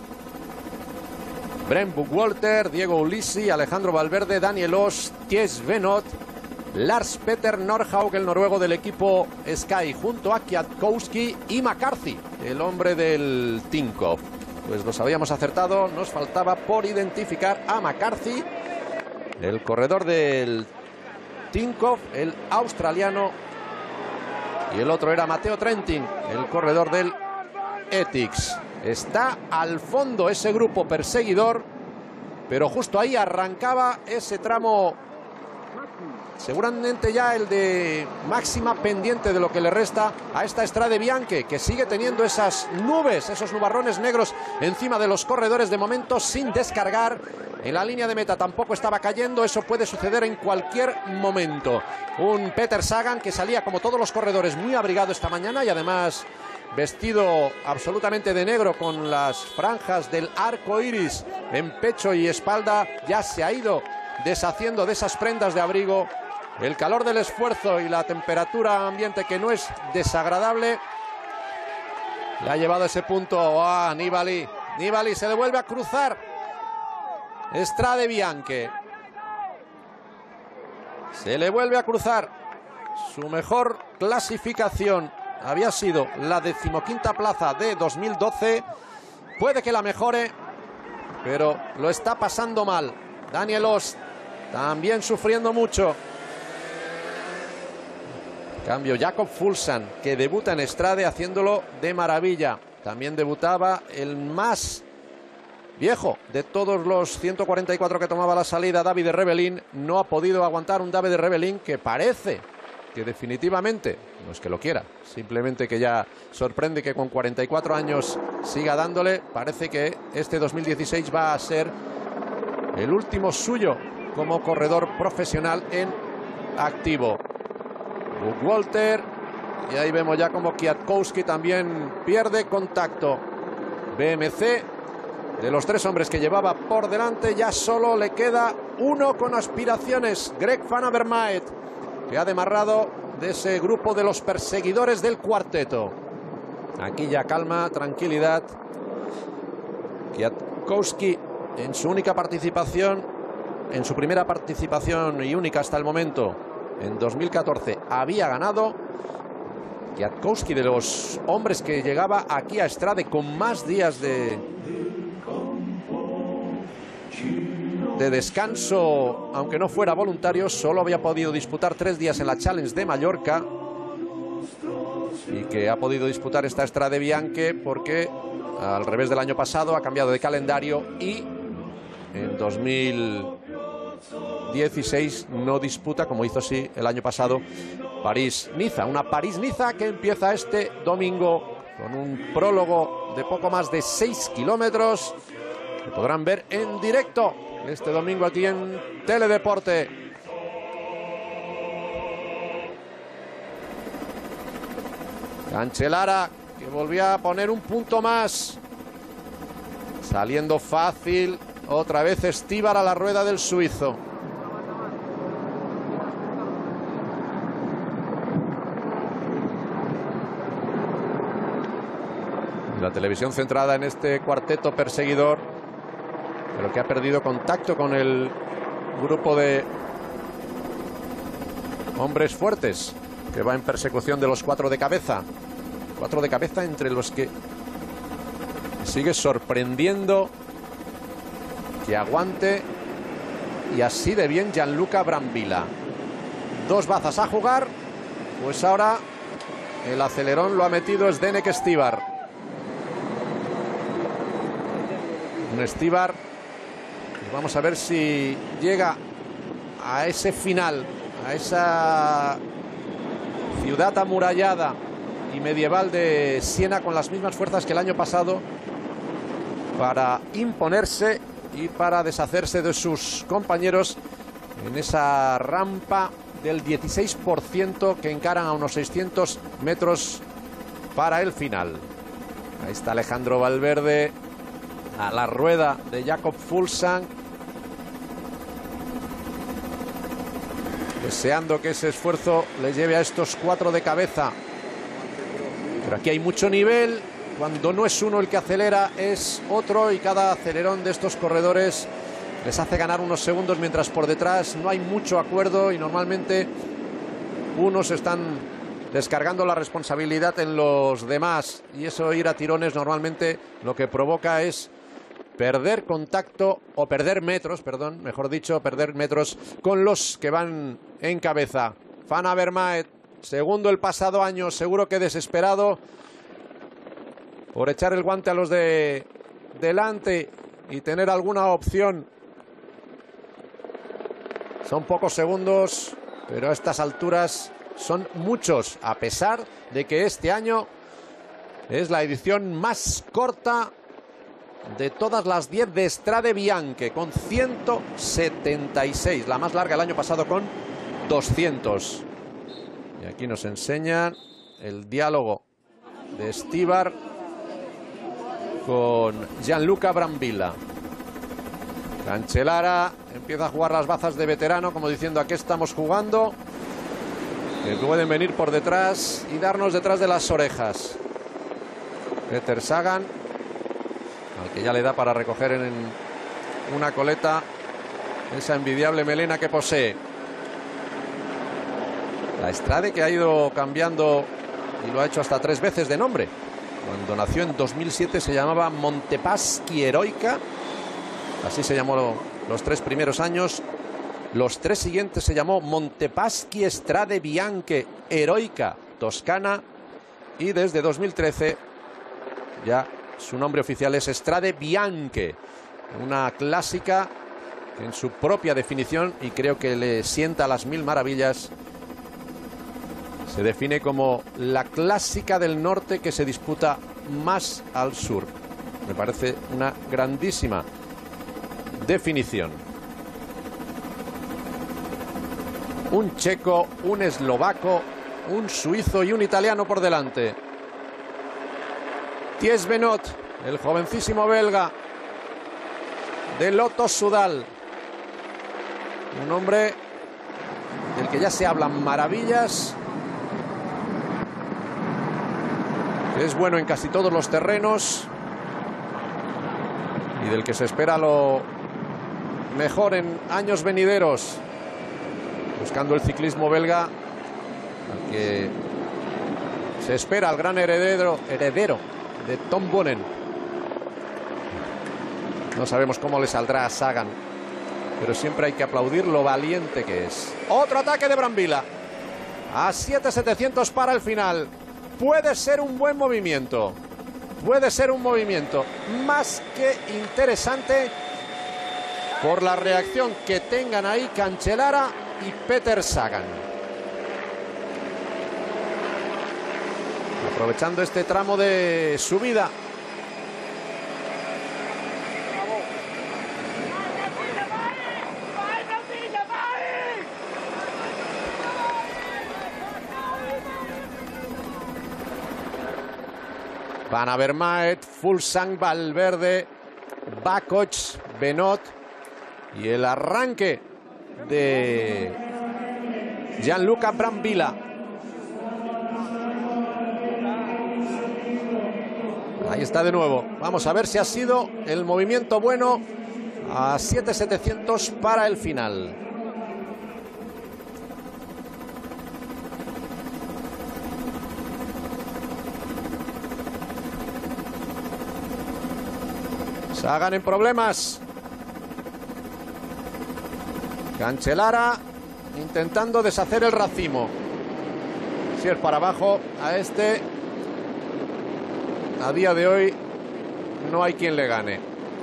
Speaker 1: Brent Buchwalter, Diego Ulissi, Alejandro Valverde, Daniel Oss, Tiesj-Benoot, Lars Petter Nordhaug, el noruego del equipo Sky, junto a Kwiatkowski y McCarthy, el hombre del Tinkoff. Pues los habíamos acertado, nos faltaba por identificar a McCarthy, el corredor del Tinkoff, el australiano, y el otro era Matteo Trentin, el corredor del Ethics. Está al fondo ese grupo perseguidor, pero justo ahí arrancaba ese tramo, seguramente ya el de máxima pendiente de lo que le resta a esta Strade Bianche, que sigue teniendo esas nubes, esos nubarrones negros encima de los corredores, de momento sin descargar. En la línea de meta tampoco estaba cayendo, eso puede suceder en cualquier momento. Un Peter Sagan que salía como todos los corredores muy abrigado esta mañana y además vestido absolutamente de negro con las franjas del arco iris en pecho y espalda. Ya se ha ido deshaciendo de esas prendas de abrigo. El calor del esfuerzo y la temperatura ambiente, que no es desagradable, le ha llevado a ese punto a Nibali. Nibali se le vuelve a cruzar Strade Bianche. Se le vuelve a cruzar. Su mejor clasificación había sido la decimoquinta plaza de dos mil doce. Puede que la mejore, pero lo está pasando mal. Daniel Oss también sufriendo mucho. Cambio, Jakob Fuglsang, que debuta en Strade haciéndolo de maravilla. También debutaba el más viejo. De todos los ciento cuarenta y cuatro que tomaba la salida, Davide Rebellin no ha podido aguantar un Davide Rebellin que parece que definitivamente, no es que lo quiera, simplemente que ya sorprende que con cuarenta y cuatro años siga dándole. Parece que este dos mil dieciséis va a ser el último suyo como corredor profesional en activo. Doug Walter, y ahí vemos ya como Kwiatkowski también pierde contacto. B M C, de los tres hombres que llevaba por delante, ya solo le queda uno con aspiraciones, Greg Van Avermaet, que ha demarrado de ese grupo de los perseguidores del cuarteto. Aquí ya calma, tranquilidad. Kwiatkowski, en su única participación, en su primera participación y única hasta el momento, en dos mil catorce, había ganado. Kwiatkowski, de los hombres que llegaba aquí a Estrade con más días de, de descanso, aunque no fuera voluntario, solo había podido disputar tres días en la Challenge de Mallorca, y que ha podido disputar esta Estrade Bianche porque, al revés del año pasado, ha cambiado de calendario y en dos mil dieciséis no disputa, como hizo sí el año pasado, París-Niza. Una París-Niza que empieza este domingo con un prólogo de poco más de seis kilómetros que podrán ver en directo este domingo aquí en Teledeporte. Cancellara, que volvía a poner un punto más, saliendo fácil. Otra vez Estíbar a la rueda del suizo. La televisión centrada en este cuarteto perseguidor, pero que ha perdido contacto con el grupo de hombres fuertes que va en persecución de los cuatro de cabeza. Cuatro de cabeza entre los que sigue sorprendiendo que aguante y así de bien Gianluca Brambilla. Dos bazas a jugar, pues ahora el acelerón lo ha metido Zdeněk Estíbar. Un Estíbar, pues vamos a ver si llega a ese final, a esa ciudad amurallada y medieval de Siena con las mismas fuerzas que el año pasado, para imponerse y para deshacerse de sus compañeros en esa rampa del dieciséis por ciento que encaran a unos seiscientos metros para el final. Ahí está Alejandro Valverde a la rueda de Jakob Fuglsang, deseando que ese esfuerzo les lleve a estos cuatro de cabeza. Pero aquí hay mucho nivel. Cuando no es uno el que acelera, es otro, y cada acelerón de estos corredores les hace ganar unos segundos, mientras por detrás no hay mucho acuerdo y normalmente unos están descargando la responsabilidad en los demás, y eso, ir a tirones, normalmente lo que provoca es perder contacto o perder metros, perdón, mejor dicho, perder metros con los que van en cabeza. Van Avermaet, segundo el pasado año, seguro que desesperado por echar el guante a los de delante y tener alguna opción. Son pocos segundos, pero a estas alturas son muchos, a pesar de que este año es la edición más corta de todas las diez de Estrade Bianche, con ciento setenta y seis, la más larga el año pasado con doscientos. Y aquí nos enseñan el diálogo de Estíbar con Gianluca Brambilla. Cancellara empieza a jugar las bazas de veterano, como diciendo: ¿a qué estamos jugando? Que pueden venir por detrás y darnos detrás de las orejas. Peter Sagan, al que ya le da para recoger en una coleta esa envidiable melena que posee. La Estrade, que ha ido cambiando y lo ha hecho hasta tres veces de nombre. Cuando nació en dos mil siete se llamaba Montepaschi Eroica, así se llamó los tres primeros años. Los tres siguientes se llamó Montepaschi Estrade Bianche Eroica Toscana, y desde dos mil trece ya su nombre oficial es Estrade Bianche una clásica en su propia definición, y creo que le sienta a las mil maravillas. Se define como la clásica del norte que se disputa más al sur. Me parece una grandísima definición. Un checo, un eslovaco, un suizo y un italiano por delante. Thies Benoot, el jovencísimo belga de Lotto Soudal. Un hombre del que ya se hablan maravillas, que es bueno en casi todos los terrenos y del que se espera lo mejor en años venideros, buscando el ciclismo belga, al que se espera el gran heredero, heredero de Tom Boonen. No sabemos cómo le saldrá a Sagan, pero siempre hay que aplaudir lo valiente que es. Otro ataque de Brambilla. A siete setecientos para el final. Puede ser un buen movimiento. Puede ser un movimiento más que interesante por la reacción que tengan ahí Cancellara y Peter Sagan. Aprovechando este tramo de subida. Van Avermaet, Fuglsang, Valverde, Bakoc, Benoot y el arranque de Gianluca Brambilla. Ahí está de nuevo. Vamos a ver si ha sido el movimiento bueno a siete setecientos para el final. Sagan en problemas. Cancellara intentando deshacer el racimo. Si es para abajo, a este a día de hoy no hay quien le gane.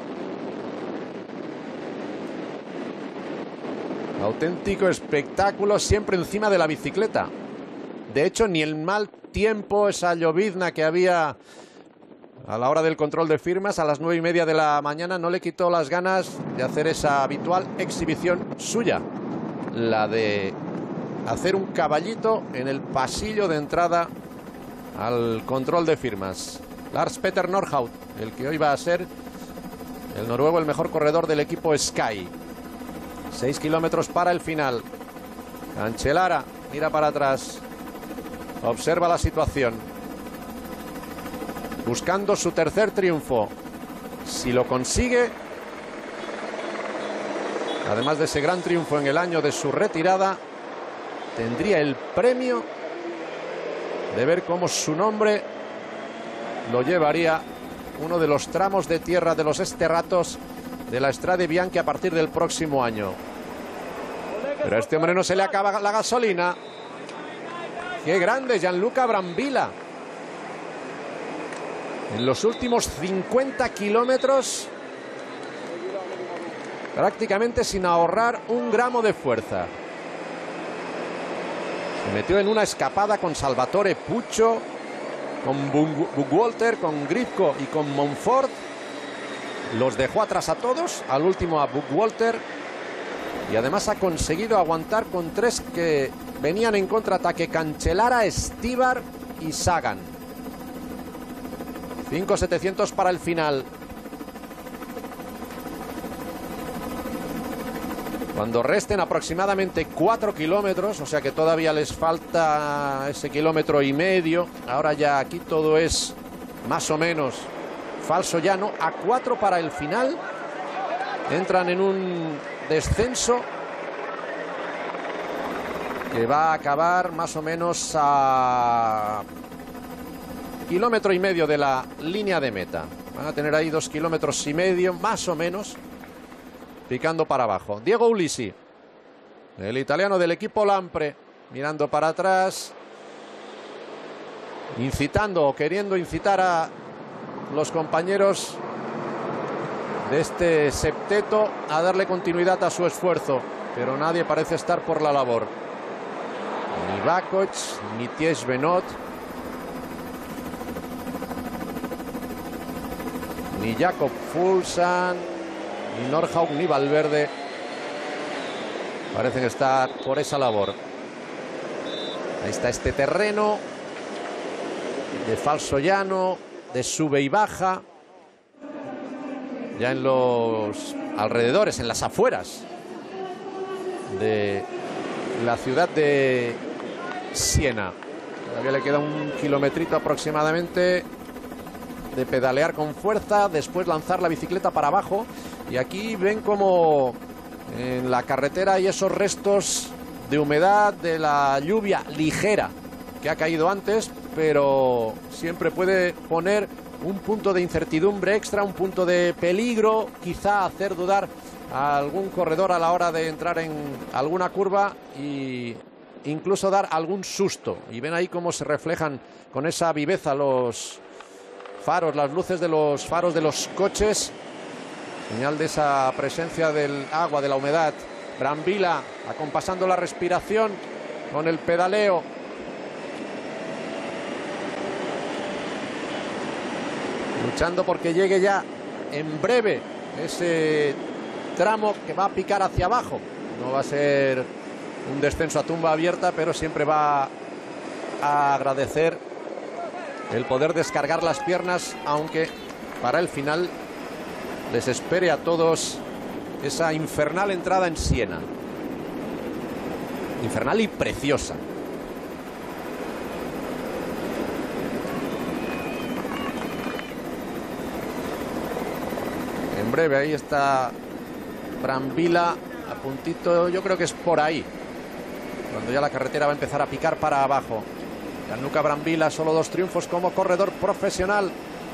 Speaker 1: Auténtico espectáculo siempre encima de la bicicleta. De hecho, ni el mal tiempo, esa llovizna que había a la hora del control de firmas a las nueve y media de la mañana, no le quitó las ganas de hacer esa habitual exhibición suya, la de hacer un caballito en el pasillo de entrada al control de firmas. Lars Petter Nordhaug, el que hoy va a ser el noruego, el mejor corredor del equipo Sky. Seis kilómetros para el final. Cancellara mira para atrás, observa la situación, buscando su tercer triunfo. Si lo consigue, además de ese gran triunfo en el año de su retirada, tendría el premio de ver cómo su nombre lo llevaría uno de los tramos de tierra de los Esterratos de la Strade Bianche a partir del próximo año. Pero a este hombre no se le acaba la gasolina. ¡Qué grande Gianluca Brambilla! En los últimos cincuenta kilómetros, prácticamente sin ahorrar un gramo de fuerza. Se metió en una escapada con Salvatore Puccio, con Buchwalter, con Gripko y con Montfort. Los dejó atrás a todos, al último a Buchwalter. Y además ha conseguido aguantar con tres que venían en contraataque: Cancellara, Stibar y Sagan. cinco setecientos para el final. Cuando resten aproximadamente cuatro kilómetros, o sea que todavía les falta ese kilómetro y medio. Ahora ya aquí todo es más o menos falso llano. A cuatro para el final. Entran en un descenso que va a acabar más o menos a kilómetro y medio de la línea de meta. Van a tener ahí dos kilómetros y medio, más o menos, picando para abajo. Diego Ulissi, el italiano del equipo Lampre, mirando para atrás, incitando o queriendo incitar a los compañeros de este septeto a darle continuidad a su esfuerzo, pero nadie parece estar por la labor. Ni Bakoc, ni Tiesj Benoot, ni Jakob Fuglsang, ni Nordhaug, ni Valverde parecen estar por esa labor. Ahí está este terreno de falso llano, de sube y baja, ya en los alrededores, en las afueras de la ciudad de Siena. Todavía le queda un kilometrito aproximadamente de pedalear con fuerza, después lanzar la bicicleta para abajo. Y aquí ven como en la carretera hay esos restos de humedad de la lluvia ligera que ha caído antes, pero siempre puede poner un punto de incertidumbre extra, un punto de peligro, quizá hacer dudar a algún corredor a la hora de entrar en alguna curva e incluso dar algún susto. Y ven ahí cómo se reflejan con esa viveza los faros, las luces de los faros de los coches, señal de esa presencia del agua, de la humedad. Brambilla acompasando la respiración con el pedaleo. Luchando porque llegue ya en breve ese tramo que va a picar hacia abajo. No va a ser un descenso a tumba abierta, pero siempre va a agradecer el poder descargar las piernas, aunque para el final les espere a todos esa infernal entrada en Siena. Infernal y preciosa. En breve, ahí está Brambilla a puntito, yo creo que es por ahí, cuando ya la carretera va a empezar a picar para abajo. Gianluca Brambilla, solo dos triunfos como corredor profesional.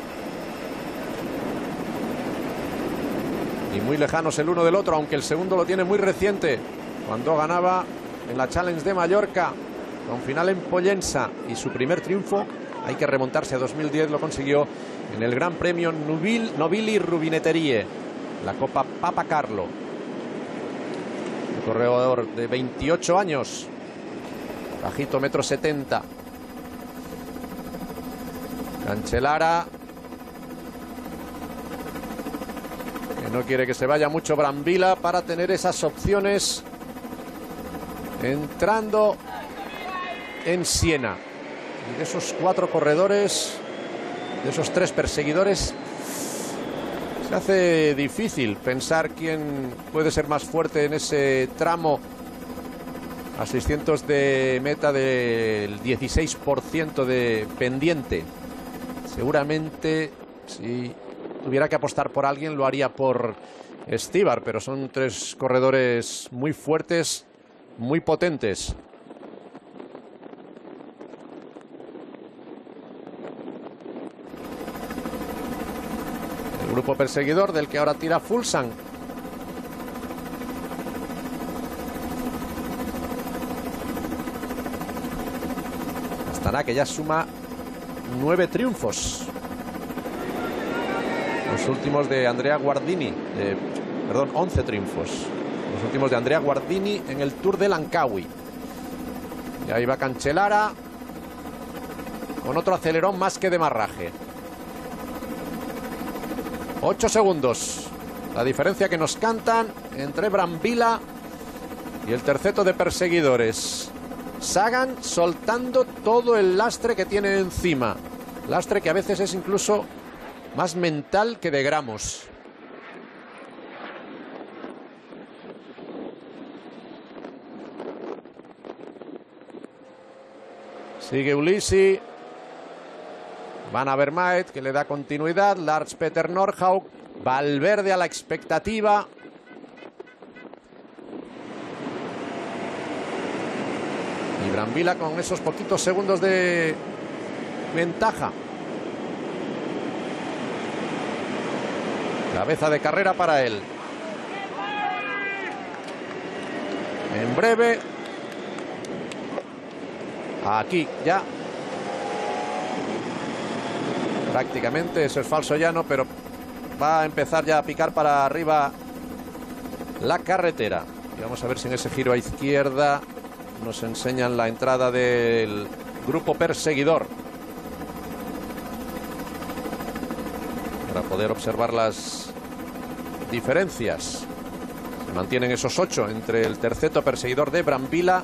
Speaker 1: Y muy lejanos el uno del otro, aunque el segundo lo tiene muy reciente, cuando ganaba en la Challenge de Mallorca, con final en Pollensa, y su primer triunfo, hay que remontarse a dos mil diez, lo consiguió en el Gran Premio Nubili, Nobili Rubinetterie, la Copa Papa Carlo. Un corredor de veintiocho años, bajito, metro setenta. Cancellara, que no quiere que se vaya mucho Brambilla para tener esas opciones entrando en Siena. Y de esos cuatro corredores, de esos tres perseguidores, se hace difícil pensar quién puede ser más fuerte en ese tramo a seiscientos de meta del dieciséis por ciento de pendiente. Seguramente, si tuviera que apostar por alguien, lo haría por Estibar, pero son tres corredores muy fuertes, muy potentes. El grupo perseguidor del que ahora tira Fuglsang. Astana, que ya suma nueve triunfos. Los últimos de Andrea Guardini, eh, perdón, once triunfos. Los últimos de Andrea Guardini en el Tour de Langkawi. Y ahí va Cancellara con otro acelerón más que de marraje. Ocho segundos. La diferencia que nos cantan entre Brambilla y el terceto de perseguidores. Sagan soltando todo el lastre que tiene encima. Lastre que a veces es incluso más mental que de gramos. Sigue Ulissi. Van Avermaet, que le da continuidad. Lars Petter Nordhaug. Valverde a la expectativa. Y Brambilla con esos poquitos segundos de ventaja. Cabeza de carrera para él. En breve. Aquí ya. Prácticamente, eso es falso llano, pero va a empezar ya a picar para arriba la carretera. Y vamos a ver si en ese giro a izquierda nos enseñan la entrada del grupo perseguidor, para poder observar las diferencias. Se mantienen esos ocho entre el terceto perseguidor de Brambilla.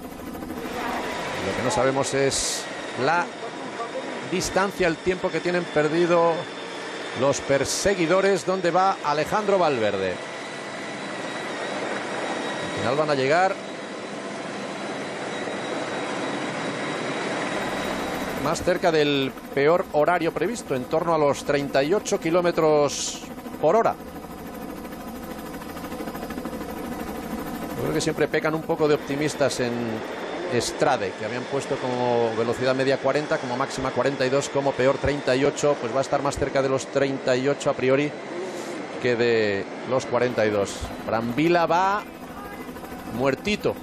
Speaker 1: Lo que no sabemos es la distancia, el tiempo que tienen perdido los perseguidores. ¿Dónde va Alejandro Valverde? Al final van a llegar más cerca del peor horario previsto, en torno a los treinta y ocho kilómetros por hora. Yo creo que siempre pecan un poco de optimistas en Strade, que habían puesto como velocidad media cuarenta, como máxima cuarenta y dos, como peor treinta y ocho. Pues va a estar más cerca de los treinta y ocho a priori que de los cuarenta y dos. Brambilla va muertito,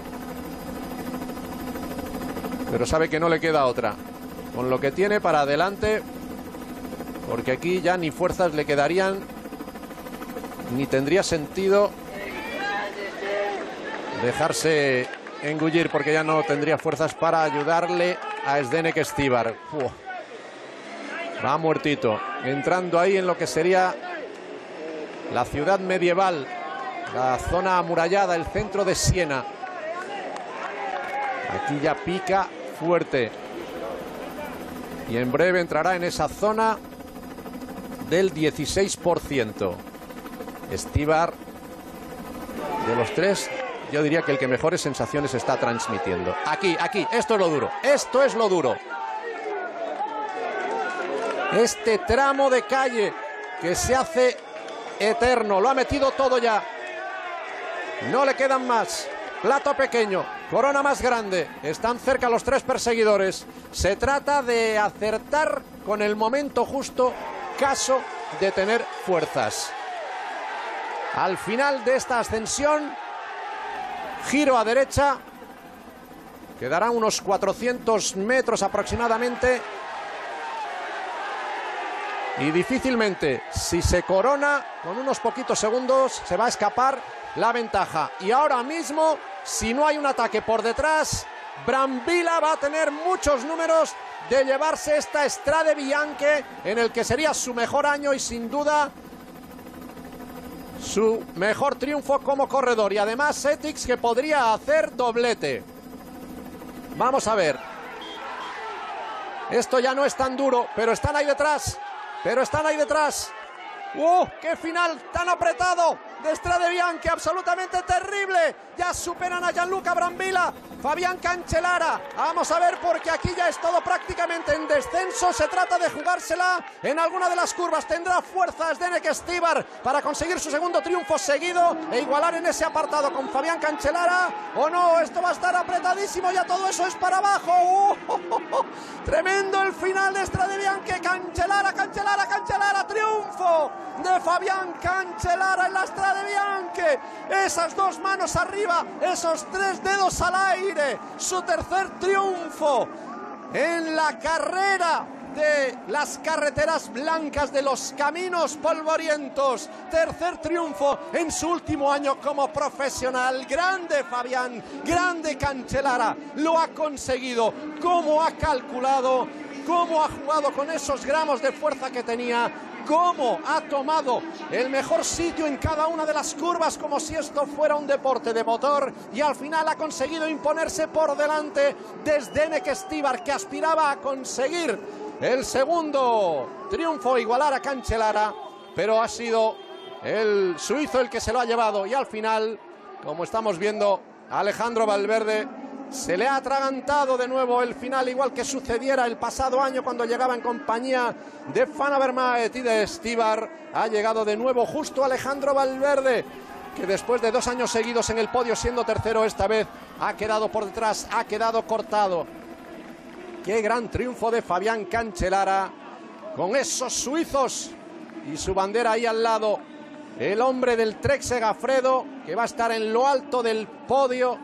Speaker 1: pero sabe que no le queda otra, con lo que tiene para adelante, porque aquí ya ni fuerzas le quedarían, ni tendría sentido dejarse engullir, porque ya no tendría fuerzas para ayudarle a Zdeněk Estibar. Uf. Va muertito, entrando ahí en lo que sería la ciudad medieval, la zona amurallada, el centro de Siena. Aquí ya pica fuerte y en breve entrará en esa zona del dieciséis por ciento. Estibar, de los tres, yo diría que el que mejores sensaciones está transmitiendo. Aquí, aquí, esto es lo duro, esto es lo duro. Este tramo de calle que se hace eterno, lo ha metido todo ya. No le quedan más. Plato pequeño, corona más grande. Están cerca los tres perseguidores. Se trata de acertar con el momento justo, caso de tener fuerzas. Al final de esta ascensión, giro a derecha. Quedarán unos cuatrocientos metros aproximadamente. Y difícilmente, si se corona, con unos poquitos segundos se va a escapar la ventaja. Y ahora mismo, si no hay un ataque por detrás, Brambilla va a tener muchos números de llevarse esta Strade Bianche, en el que sería su mejor año y sin duda su mejor triunfo como corredor. Y además Etix, que podría hacer doblete. Vamos a ver. Esto ya no es tan duro, pero están ahí detrás. Pero están ahí detrás. ¡Uh! ¡Qué final tan apretado de Strade Bianche! Absolutamente terrible. Ya superan a Gianluca Brambilla, Fabián Cancellara. Vamos a ver, porque aquí ya es todo prácticamente en descenso. Se trata de jugársela en alguna de las curvas. Tendrá fuerza Zdeněk Estibar para conseguir su segundo triunfo seguido e igualar en ese apartado con Fabián Cancellara. ¿O no? Esto va a estar apretadísimo. Ya todo eso es para abajo. ¡Uh! Oh, oh, oh. Tremendo el final de Strade Bianche. Cancellara, Cancellara, Cancellara. Triunfo de Fabián Cancellara en la Strade Bianche. Esas dos manos arriba, esos tres dedos al aire. Su tercer triunfo en la carrera de las carreteras blancas, de los caminos polvorientos. Tercer triunfo en su último año como profesional. Grande Fabián, grande Cancellara. Lo ha conseguido. Cómo ha calculado, cómo ha jugado con esos gramos de fuerza que tenía. Cómo ha tomado el mejor sitio en cada una de las curvas, como si esto fuera un deporte de motor, y al final ha conseguido imponerse por delante de Zdeněk Estibar, que aspiraba a conseguir el segundo triunfo, igualar a Cancellara, pero ha sido el suizo el que se lo ha llevado. Y al final, como estamos viendo, Alejandro Valverde se le ha atragantado de nuevo el final, igual que sucediera el pasado año cuando llegaba en compañía de Van Avermaet y de Estibar. Ha llegado de nuevo justo Alejandro Valverde, que después de dos años seguidos en el podio siendo tercero, esta vez ha quedado por detrás, ha quedado cortado. Qué gran triunfo de Fabián Cancellara, con esos suizos y su bandera ahí al lado. El hombre del Trek Segafredo, que va a estar en lo alto del podio,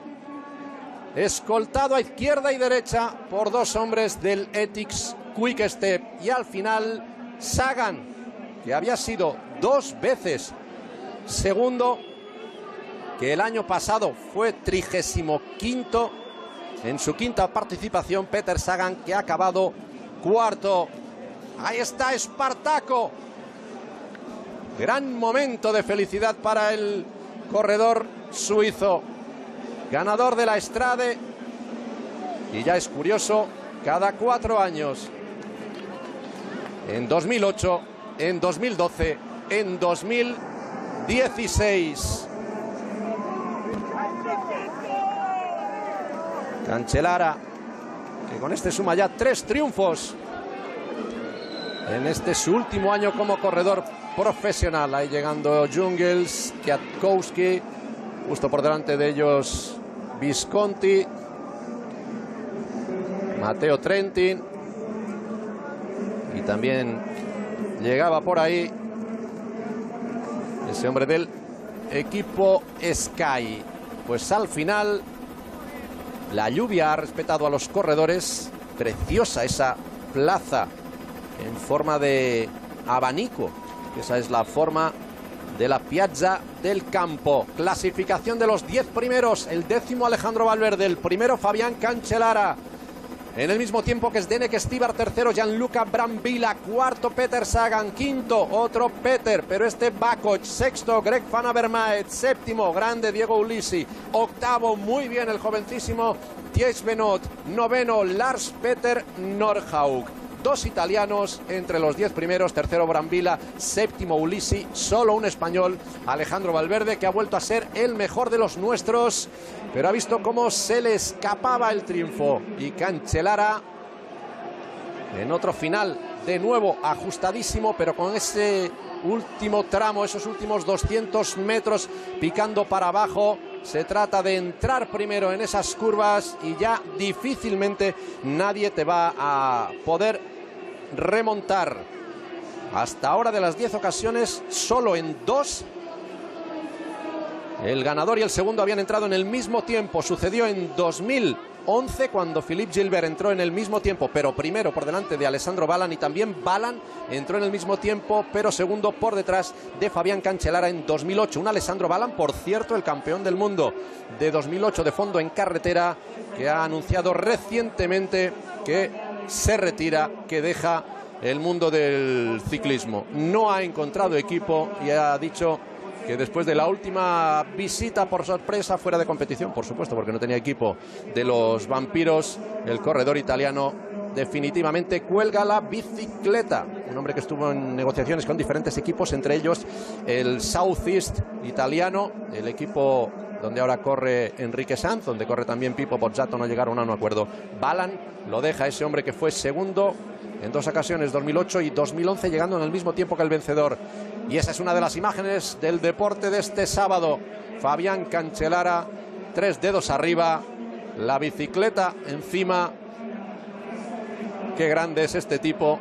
Speaker 1: escoltado a izquierda y derecha por dos hombres del Etix Quick Step. Y al final, Sagan, que había sido dos veces segundo, que el año pasado fue trigésimo quinto en su quinta participación. Peter Sagan, que ha acabado cuarto. Ahí está Espartaco. Gran momento de felicidad para el corredor suizo, ganador de la Strade. Y ya es curioso, cada cuatro años, en dos mil ocho, en dos mil doce, en dos mil dieciséis. Cancellara, que con este suma ya tres triunfos en este su último año como corredor profesional. Ahí llegando Jungels, Kwiatkowski, justo por delante de ellos Visconti, Matteo Trentin, y también llegaba por ahí ese hombre del equipo Sky. Pues al final la lluvia ha respetado a los corredores. Preciosa esa plaza en forma de abanico. Esa es la forma de la Piazza del Campo. Clasificación de los diez primeros. El décimo Alejandro Valverde, el primero Fabián Cancellara. En el mismo tiempo que Zdeněk Estibar, tercero Gianluca Brambilla, cuarto Peter Sagan, quinto otro Peter, pero este Bakoc, sexto Greg Van Avermaet, séptimo grande Diego Ulissi, octavo muy bien el jovencísimo Thijs Benoot, noveno Lars Peter Nordhaug. Dos italianos entre los diez primeros, tercero Brambilla, séptimo Ulissi, solo un español, Alejandro Valverde, que ha vuelto a ser el mejor de los nuestros, pero ha visto cómo se le escapaba el triunfo. Y Cancellara en otro final, de nuevo ajustadísimo, pero con ese último tramo, esos últimos doscientos metros picando para abajo. Se trata de entrar primero en esas curvas y ya difícilmente nadie te va a poder remontar. Hasta ahora, de las diez ocasiones, solo en dos el ganador y el segundo habían entrado en el mismo tiempo. Sucedió en dos mil once cuando Philippe Gilbert entró en el mismo tiempo, pero primero por delante de Alessandro Balan, y también Balan entró en el mismo tiempo, pero segundo por detrás de Fabián Cancellara en dos mil ocho. Un Alessandro Balan, por cierto, el campeón del mundo de dos mil ocho de fondo en carretera, que ha anunciado recientemente que se retira, que deja el mundo del ciclismo. No ha encontrado equipo y ha dicho que después de la última visita por sorpresa fuera de competición, por supuesto, porque no tenía equipo, de los vampiros, el corredor italiano definitivamente cuelga la bicicleta. Un hombre que estuvo en negociaciones con diferentes equipos, entre ellos el Southeast italiano, el equipo donde ahora corre Enrique Sanz, donde corre también Pippo Pozzato. No llegaron a un acuerdo. Balan lo deja, ese hombre que fue segundo en dos ocasiones, dos mil ocho y dos mil once, llegando en el mismo tiempo que el vencedor. Y esa es una de las imágenes del deporte de este sábado. Fabián Cancellara, tres dedos arriba, la bicicleta encima. Qué grande es este tipo,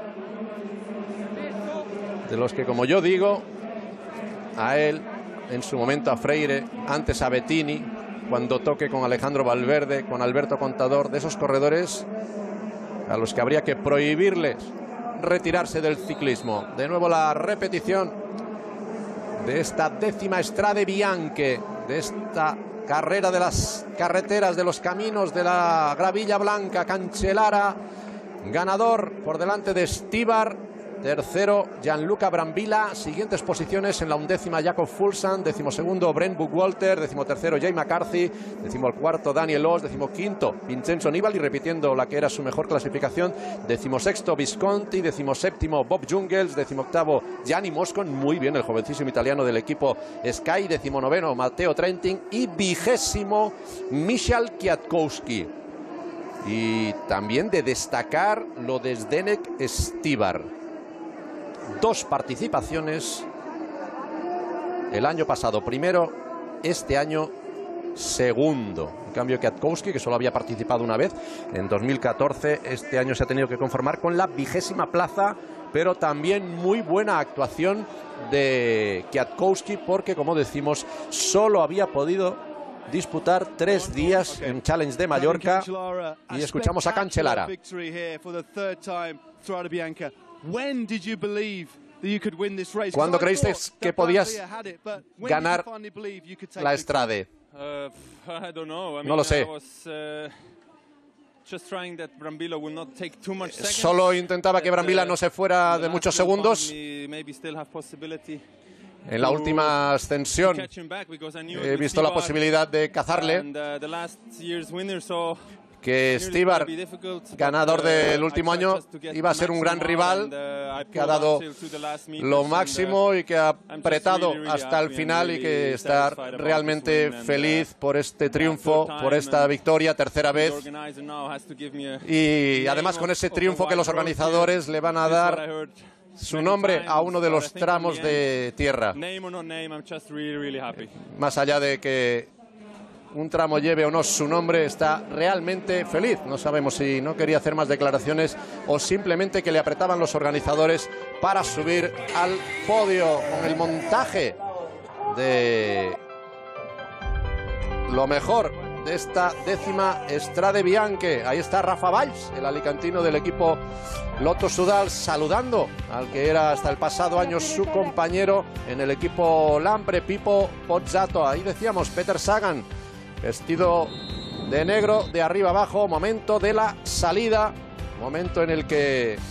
Speaker 1: de los que, como yo digo, a él, en su momento a Freire, antes a Bettini, cuando toque con Alejandro Valverde, con Alberto Contador, de esos corredores a los que habría que prohibirles retirarse del ciclismo. De nuevo la repetición de esta décima Strade Bianche, de esta carrera de las carreteras, de los caminos de la gravilla blanca. Cancellara, ganador por delante de Estibar. Tercero, Gianluca Brambilla. Siguientes posiciones en la undécima, Jakob Fuglsang. Decimosegundo, Brent Buchwalter. Decimotercero, Jay McCarthy. Decimocuarto, Daniel Oss. Decimoquinto, Vincenzo Nibali, repitiendo la que era su mejor clasificación. Decimosexto, Visconti. Decimoséptimo, Bob Jungels. Decimoctavo, Gianni Moscon. Muy bien, el jovencísimo italiano del equipo Sky. Decimonoveno, Matteo Trentin. Y vigésimo, Michał Kwiatkowski. Y también de destacar lo de Zdeněk Estibar. Dos participaciones el año pasado primero, este año segundo. En cambio, Kwiatkowski, que solo había participado una vez en dos mil catorce, este año se ha tenido que conformar con la vigésima plaza, pero también muy buena actuación de Kwiatkowski, porque, como decimos, solo había podido disputar tres días en Challenge de Mallorca. Y escuchamos a Cancellara.
Speaker 3: When did you believe
Speaker 1: ¿Cuándo creíste que podías ganar la Strade? No lo sé. Solo intentaba que Brambilla no se fuera de muchos segundos. En la última ascensión he visto la posibilidad de cazarle. Que Stybar, ganador del último año, iba a ser un gran rival, que ha dado lo máximo y que ha apretado hasta el final y que está realmente feliz por este triunfo, por esta victoria, tercera vez. Y además con ese triunfo que los organizadores le van a dar su nombre a uno de los tramos de tierra. Más allá de que un tramo lleve o no su nombre, está realmente feliz. No sabemos si no quería hacer más declaraciones o simplemente que le apretaban los organizadores para subir al podio con el montaje de lo mejor de esta décima Strade Bianche. Ahí está Rafa Valls, el alicantino del equipo Lotto Soudal, saludando al que era hasta el pasado año su compañero en el equipo Lampre, Pippo Pozzato. Ahí decíamos Peter Sagan, vestido de negro de arriba abajo. Momento de la salida, momento en el que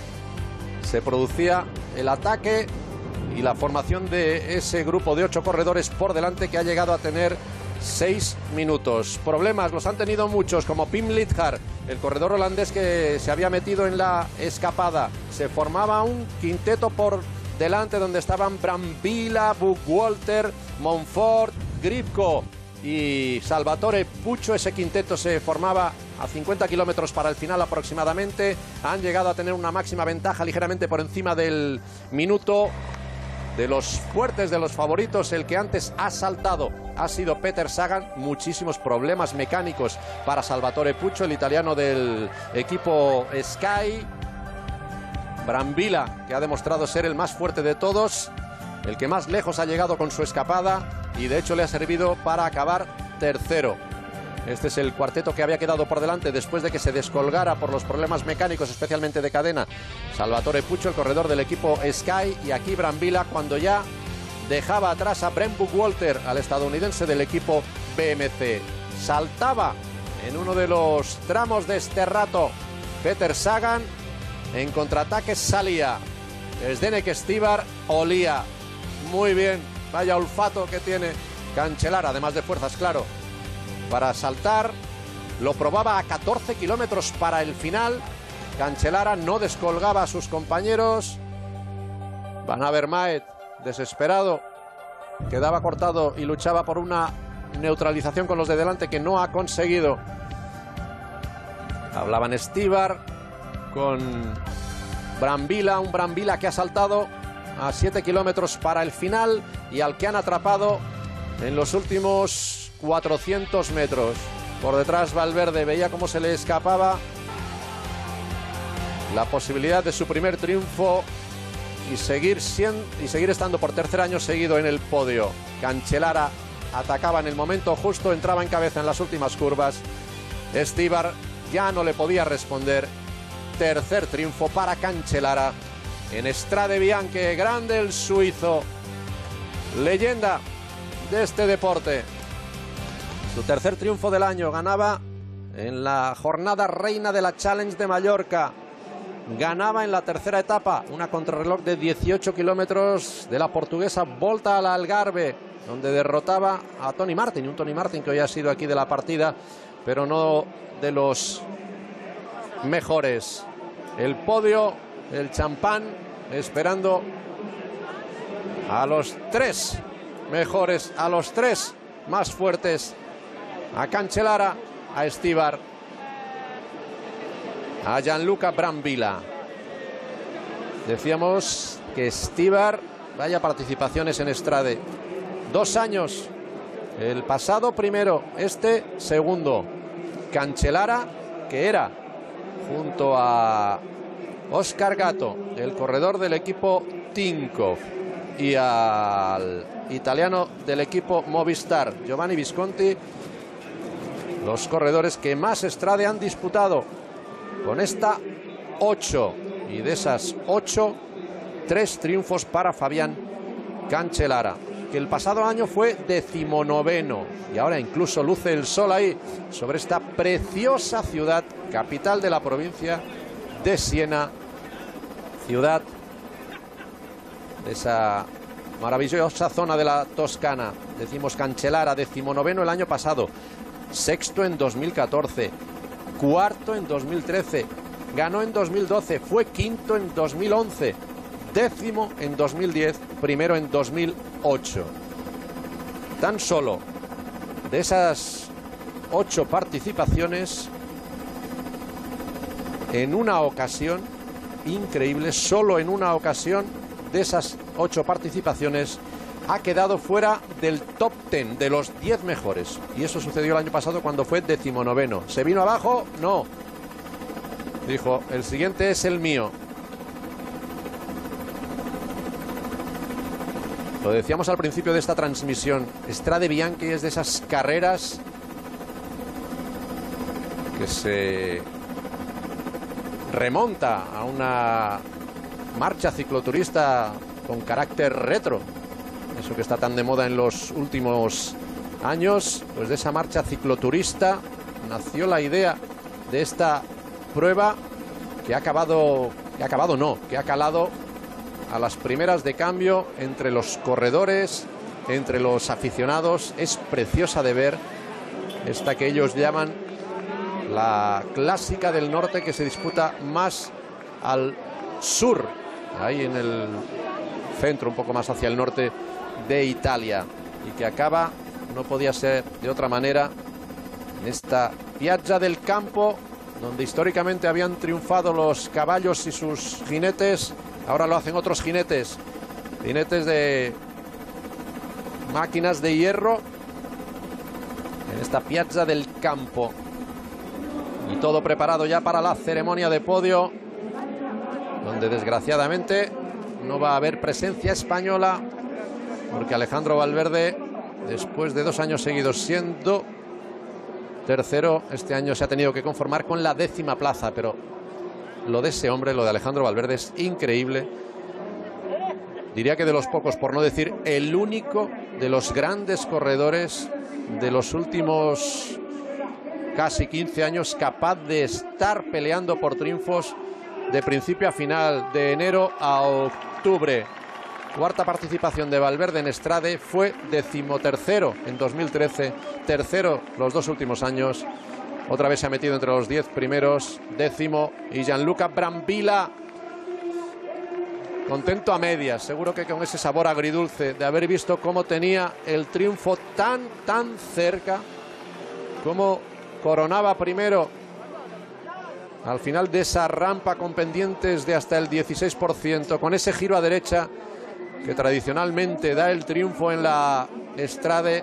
Speaker 1: se producía el ataque y la formación de ese grupo de ocho corredores por delante, que ha llegado a tener seis minutos. Problemas los han tenido muchos, como Pim Lidhar, el corredor holandés que se había metido en la escapada. Se formaba un quinteto por delante donde estaban Brambilla, Buchwalter, Montfort, Gripko y Salvatore Puccio. Ese quinteto se formaba a cincuenta kilómetros para el final aproximadamente. Han llegado a tener una máxima ventaja ligeramente por encima del minuto. De los fuertes, de los favoritos, el que antes ha saltado ha sido Peter Sagan. Muchísimos problemas mecánicos para Salvatore Puccio, el italiano del equipo Sky. Brambilla, que ha demostrado ser el más fuerte de todos, el que más lejos ha llegado con su escapada, y de hecho le ha servido para acabar tercero. Este es el cuarteto que había quedado por delante después de que se descolgara por los problemas mecánicos, especialmente de cadena, Salvatore Puccio, el corredor del equipo Sky, y aquí Brambilla, cuando ya dejaba atrás a Brent Buchwalter, al estadounidense del equipo B M C. Saltaba en uno de los tramos de este rato Peter Sagan, en contraataque salía Zdeněk Stybar, olía muy bien, vaya olfato que tiene Cancellara, además de fuerzas, claro, para saltar. Lo probaba a catorce kilómetros para el final. Cancellara no descolgaba a sus compañeros. Van Avermaet, desesperado, quedaba cortado y luchaba por una neutralización con los de delante que no ha conseguido. Hablaban Stybar con Brambilla, un Brambilla que ha saltado a siete kilómetros para el final y al que han atrapado en los últimos cuatrocientos metros. Por detrás Valverde, veía cómo se le escapaba la posibilidad de su primer triunfo y seguir, siendo, y seguir estando por tercer año seguido en el podio. Cancellara atacaba en el momento justo, entraba en cabeza en las últimas curvas. Stybar ya no le podía responder. Tercer triunfo para Cancellara en Strade Bianche. Grande el suizo, leyenda de este deporte. Su tercer triunfo del año. Ganaba en la jornada reina de la Challenge de Mallorca. Ganaba en la tercera etapa, una contrarreloj de dieciocho kilómetros de la portuguesa Volta al Algarve, donde derrotaba a Tony Martin. Un Tony Martin que hoy ha sido aquí de la partida, pero no de los mejores. El podio, el champán, esperando a los tres mejores, a los tres más fuertes. A Cancellara, a Stybar, a Gianluca Brambilla. Decíamos que Stybar, vaya participaciones en Strade. Dos años, el pasado primero, este segundo. Cancellara, que era junto a Oscar Gatto, el corredor del equipo Tinkoff, y al italiano del equipo Movistar, Giovanni Visconti, los corredores que más Strade han disputado, con esta ocho, y de esas ocho, Tres triunfos para Fabián Cancellara, que el pasado año fue decimonoveno y ahora incluso luce el sol ahí sobre esta preciosa ciudad, capital de la provincia de Siena, ciudad de esa maravillosa zona de la Toscana. Decimos Cancellara, decimonoveno el año pasado, sexto en dos mil catorce, cuarto en dos mil trece, ganó en dos mil doce, fue quinto en dos mil once, décimo en dos mil diez, primero en dos mil ocho. Tan solo de esas ocho participaciones, en una ocasión, increíble, solo en una ocasión de esas ocho participaciones ha quedado fuera del top ten, de los diez mejores. Y eso sucedió el año pasado cuando fue decimonoveno. ¿Se vino abajo? No. Dijo, el siguiente es el mío. Lo decíamos al principio de esta transmisión, Strade Bianche es de esas carreras que se remonta a una marcha cicloturista con carácter retro, eso que está tan de moda en los últimos años. Pues de esa marcha cicloturista nació la idea de esta prueba que ha acabado, que ha acabado no, que ha calado a las primeras de cambio entre los corredores, entre los aficionados. Es preciosa de ver esta que ellos llaman la clásica del norte, que se disputa más al sur, ahí en el centro, un poco más hacia el norte de Italia, y que acaba, no podía ser de otra manera, en esta Piazza del Campo, donde históricamente habían triunfado los caballos y sus jinetes. Ahora lo hacen otros jinetes, jinetes de máquinas de hierro, en esta Piazza del Campo. Y todo preparado ya para la ceremonia de podio, donde desgraciadamente no va a haber presencia española, porque Alejandro Valverde, después de dos años seguidos siendo tercero, este año se ha tenido que conformar con la décima plaza. Pero lo de ese hombre, lo de Alejandro Valverde, es increíble. Diría que de los pocos, por no decir el único, de los grandes corredores de los últimos casi quince años capaz de estar peleando por triunfos de principio a final, de enero a octubre. Cuarta participación de Valverde en Strade, fue decimotercero en dos mil trece, tercero los dos últimos años. Otra vez se ha metido entre los diez primeros, décimo, y Gianluca Brambilla contento a medias, seguro que con ese sabor agridulce de haber visto cómo tenía el triunfo tan, tan cerca, cómo coronaba primero al final de esa rampa con pendientes de hasta el dieciséis por ciento, con ese giro a derecha que tradicionalmente da el triunfo en la Strade,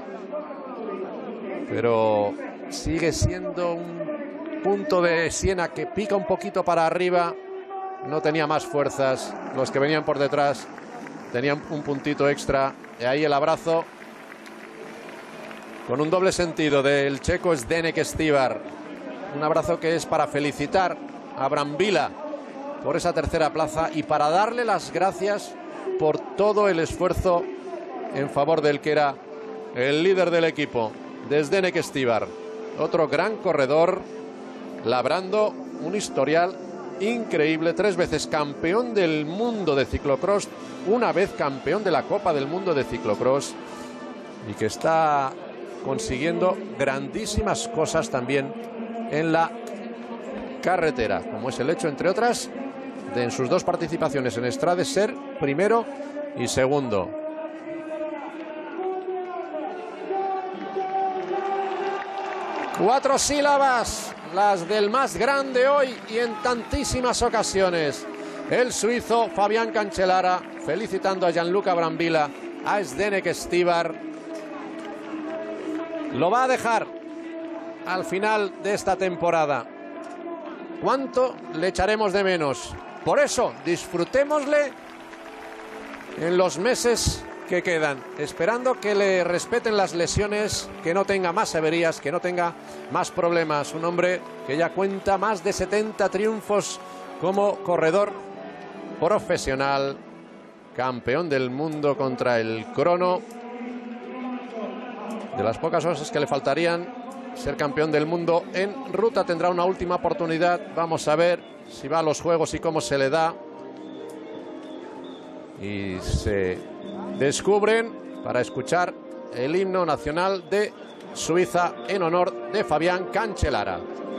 Speaker 1: pero sigue siendo un punto de Siena que pica un poquito para arriba. No tenía más fuerzas, los que venían por detrás tenían un puntito extra, y ahí el abrazo con un doble sentido del checo Zdeněk Estibar. Un abrazo que es para felicitar a Brambilla por esa tercera plaza y para darle las gracias por todo el esfuerzo en favor del que era el líder del equipo, de Zdeněk Estibar. Otro gran corredor, labrando un historial increíble, tres veces campeón del mundo de ciclocross, una vez campeón de la Copa del Mundo de ciclocross, y que está consiguiendo grandísimas cosas también en la carretera, como es el hecho, entre otras, de en sus dos participaciones en Strade ser primero y segundo. Cuatro sílabas, las del más grande hoy y en tantísimas ocasiones. El suizo Fabián Cancellara felicitando a Gianluca Brambilla, a Zdeněk Estibar. Lo va a dejar al final de esta temporada. ¿Cuánto le echaremos de menos? Por eso, disfrutémosle en los meses que quedan, esperando que le respeten las lesiones, que no tenga más averías, que no tenga más problemas. Un hombre que ya cuenta más de setenta triunfos como corredor profesional, campeón del mundo contra el crono. De las pocas cosas que le faltarían, ser campeón del mundo en ruta. Tendrá una última oportunidad. Vamos a ver si va a los juegos y cómo se le da. Y se descubren para escuchar el himno nacional de Suiza en honor de Fabián Cancellara.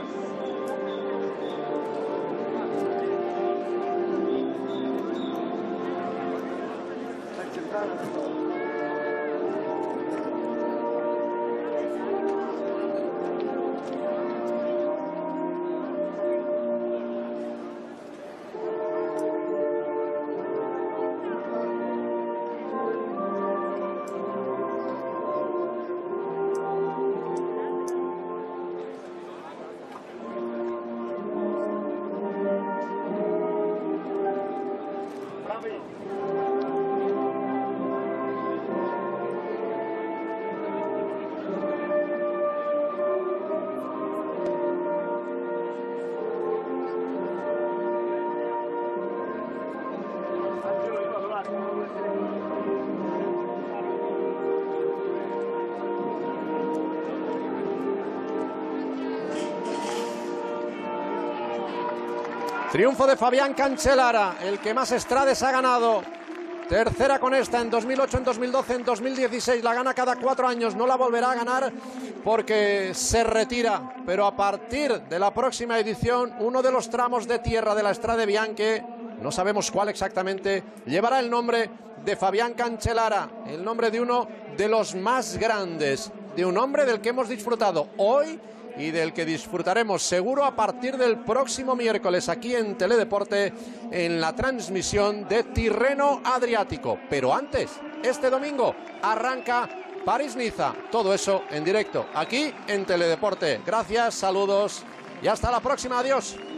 Speaker 1: Triunfo de Fabián Cancellara, el que más estrades ha ganado. Tercera con esta en dos mil ocho, en dos mil doce, en dos mil dieciséis. La gana cada cuatro años, no la volverá a ganar porque se retira. Pero a partir de la próxima edición, uno de los tramos de tierra de la Strade Bianche, no sabemos cuál exactamente, llevará el nombre de Fabián Cancellara, el nombre de uno de los más grandes, de un hombre del que hemos disfrutado hoy y del que disfrutaremos seguro a partir del próximo miércoles aquí en Teledeporte en la transmisión de Tirreno Adriático. Pero antes, este domingo arranca París-Niza. Todo eso en directo aquí en Teledeporte. Gracias, saludos y hasta la próxima. Adiós.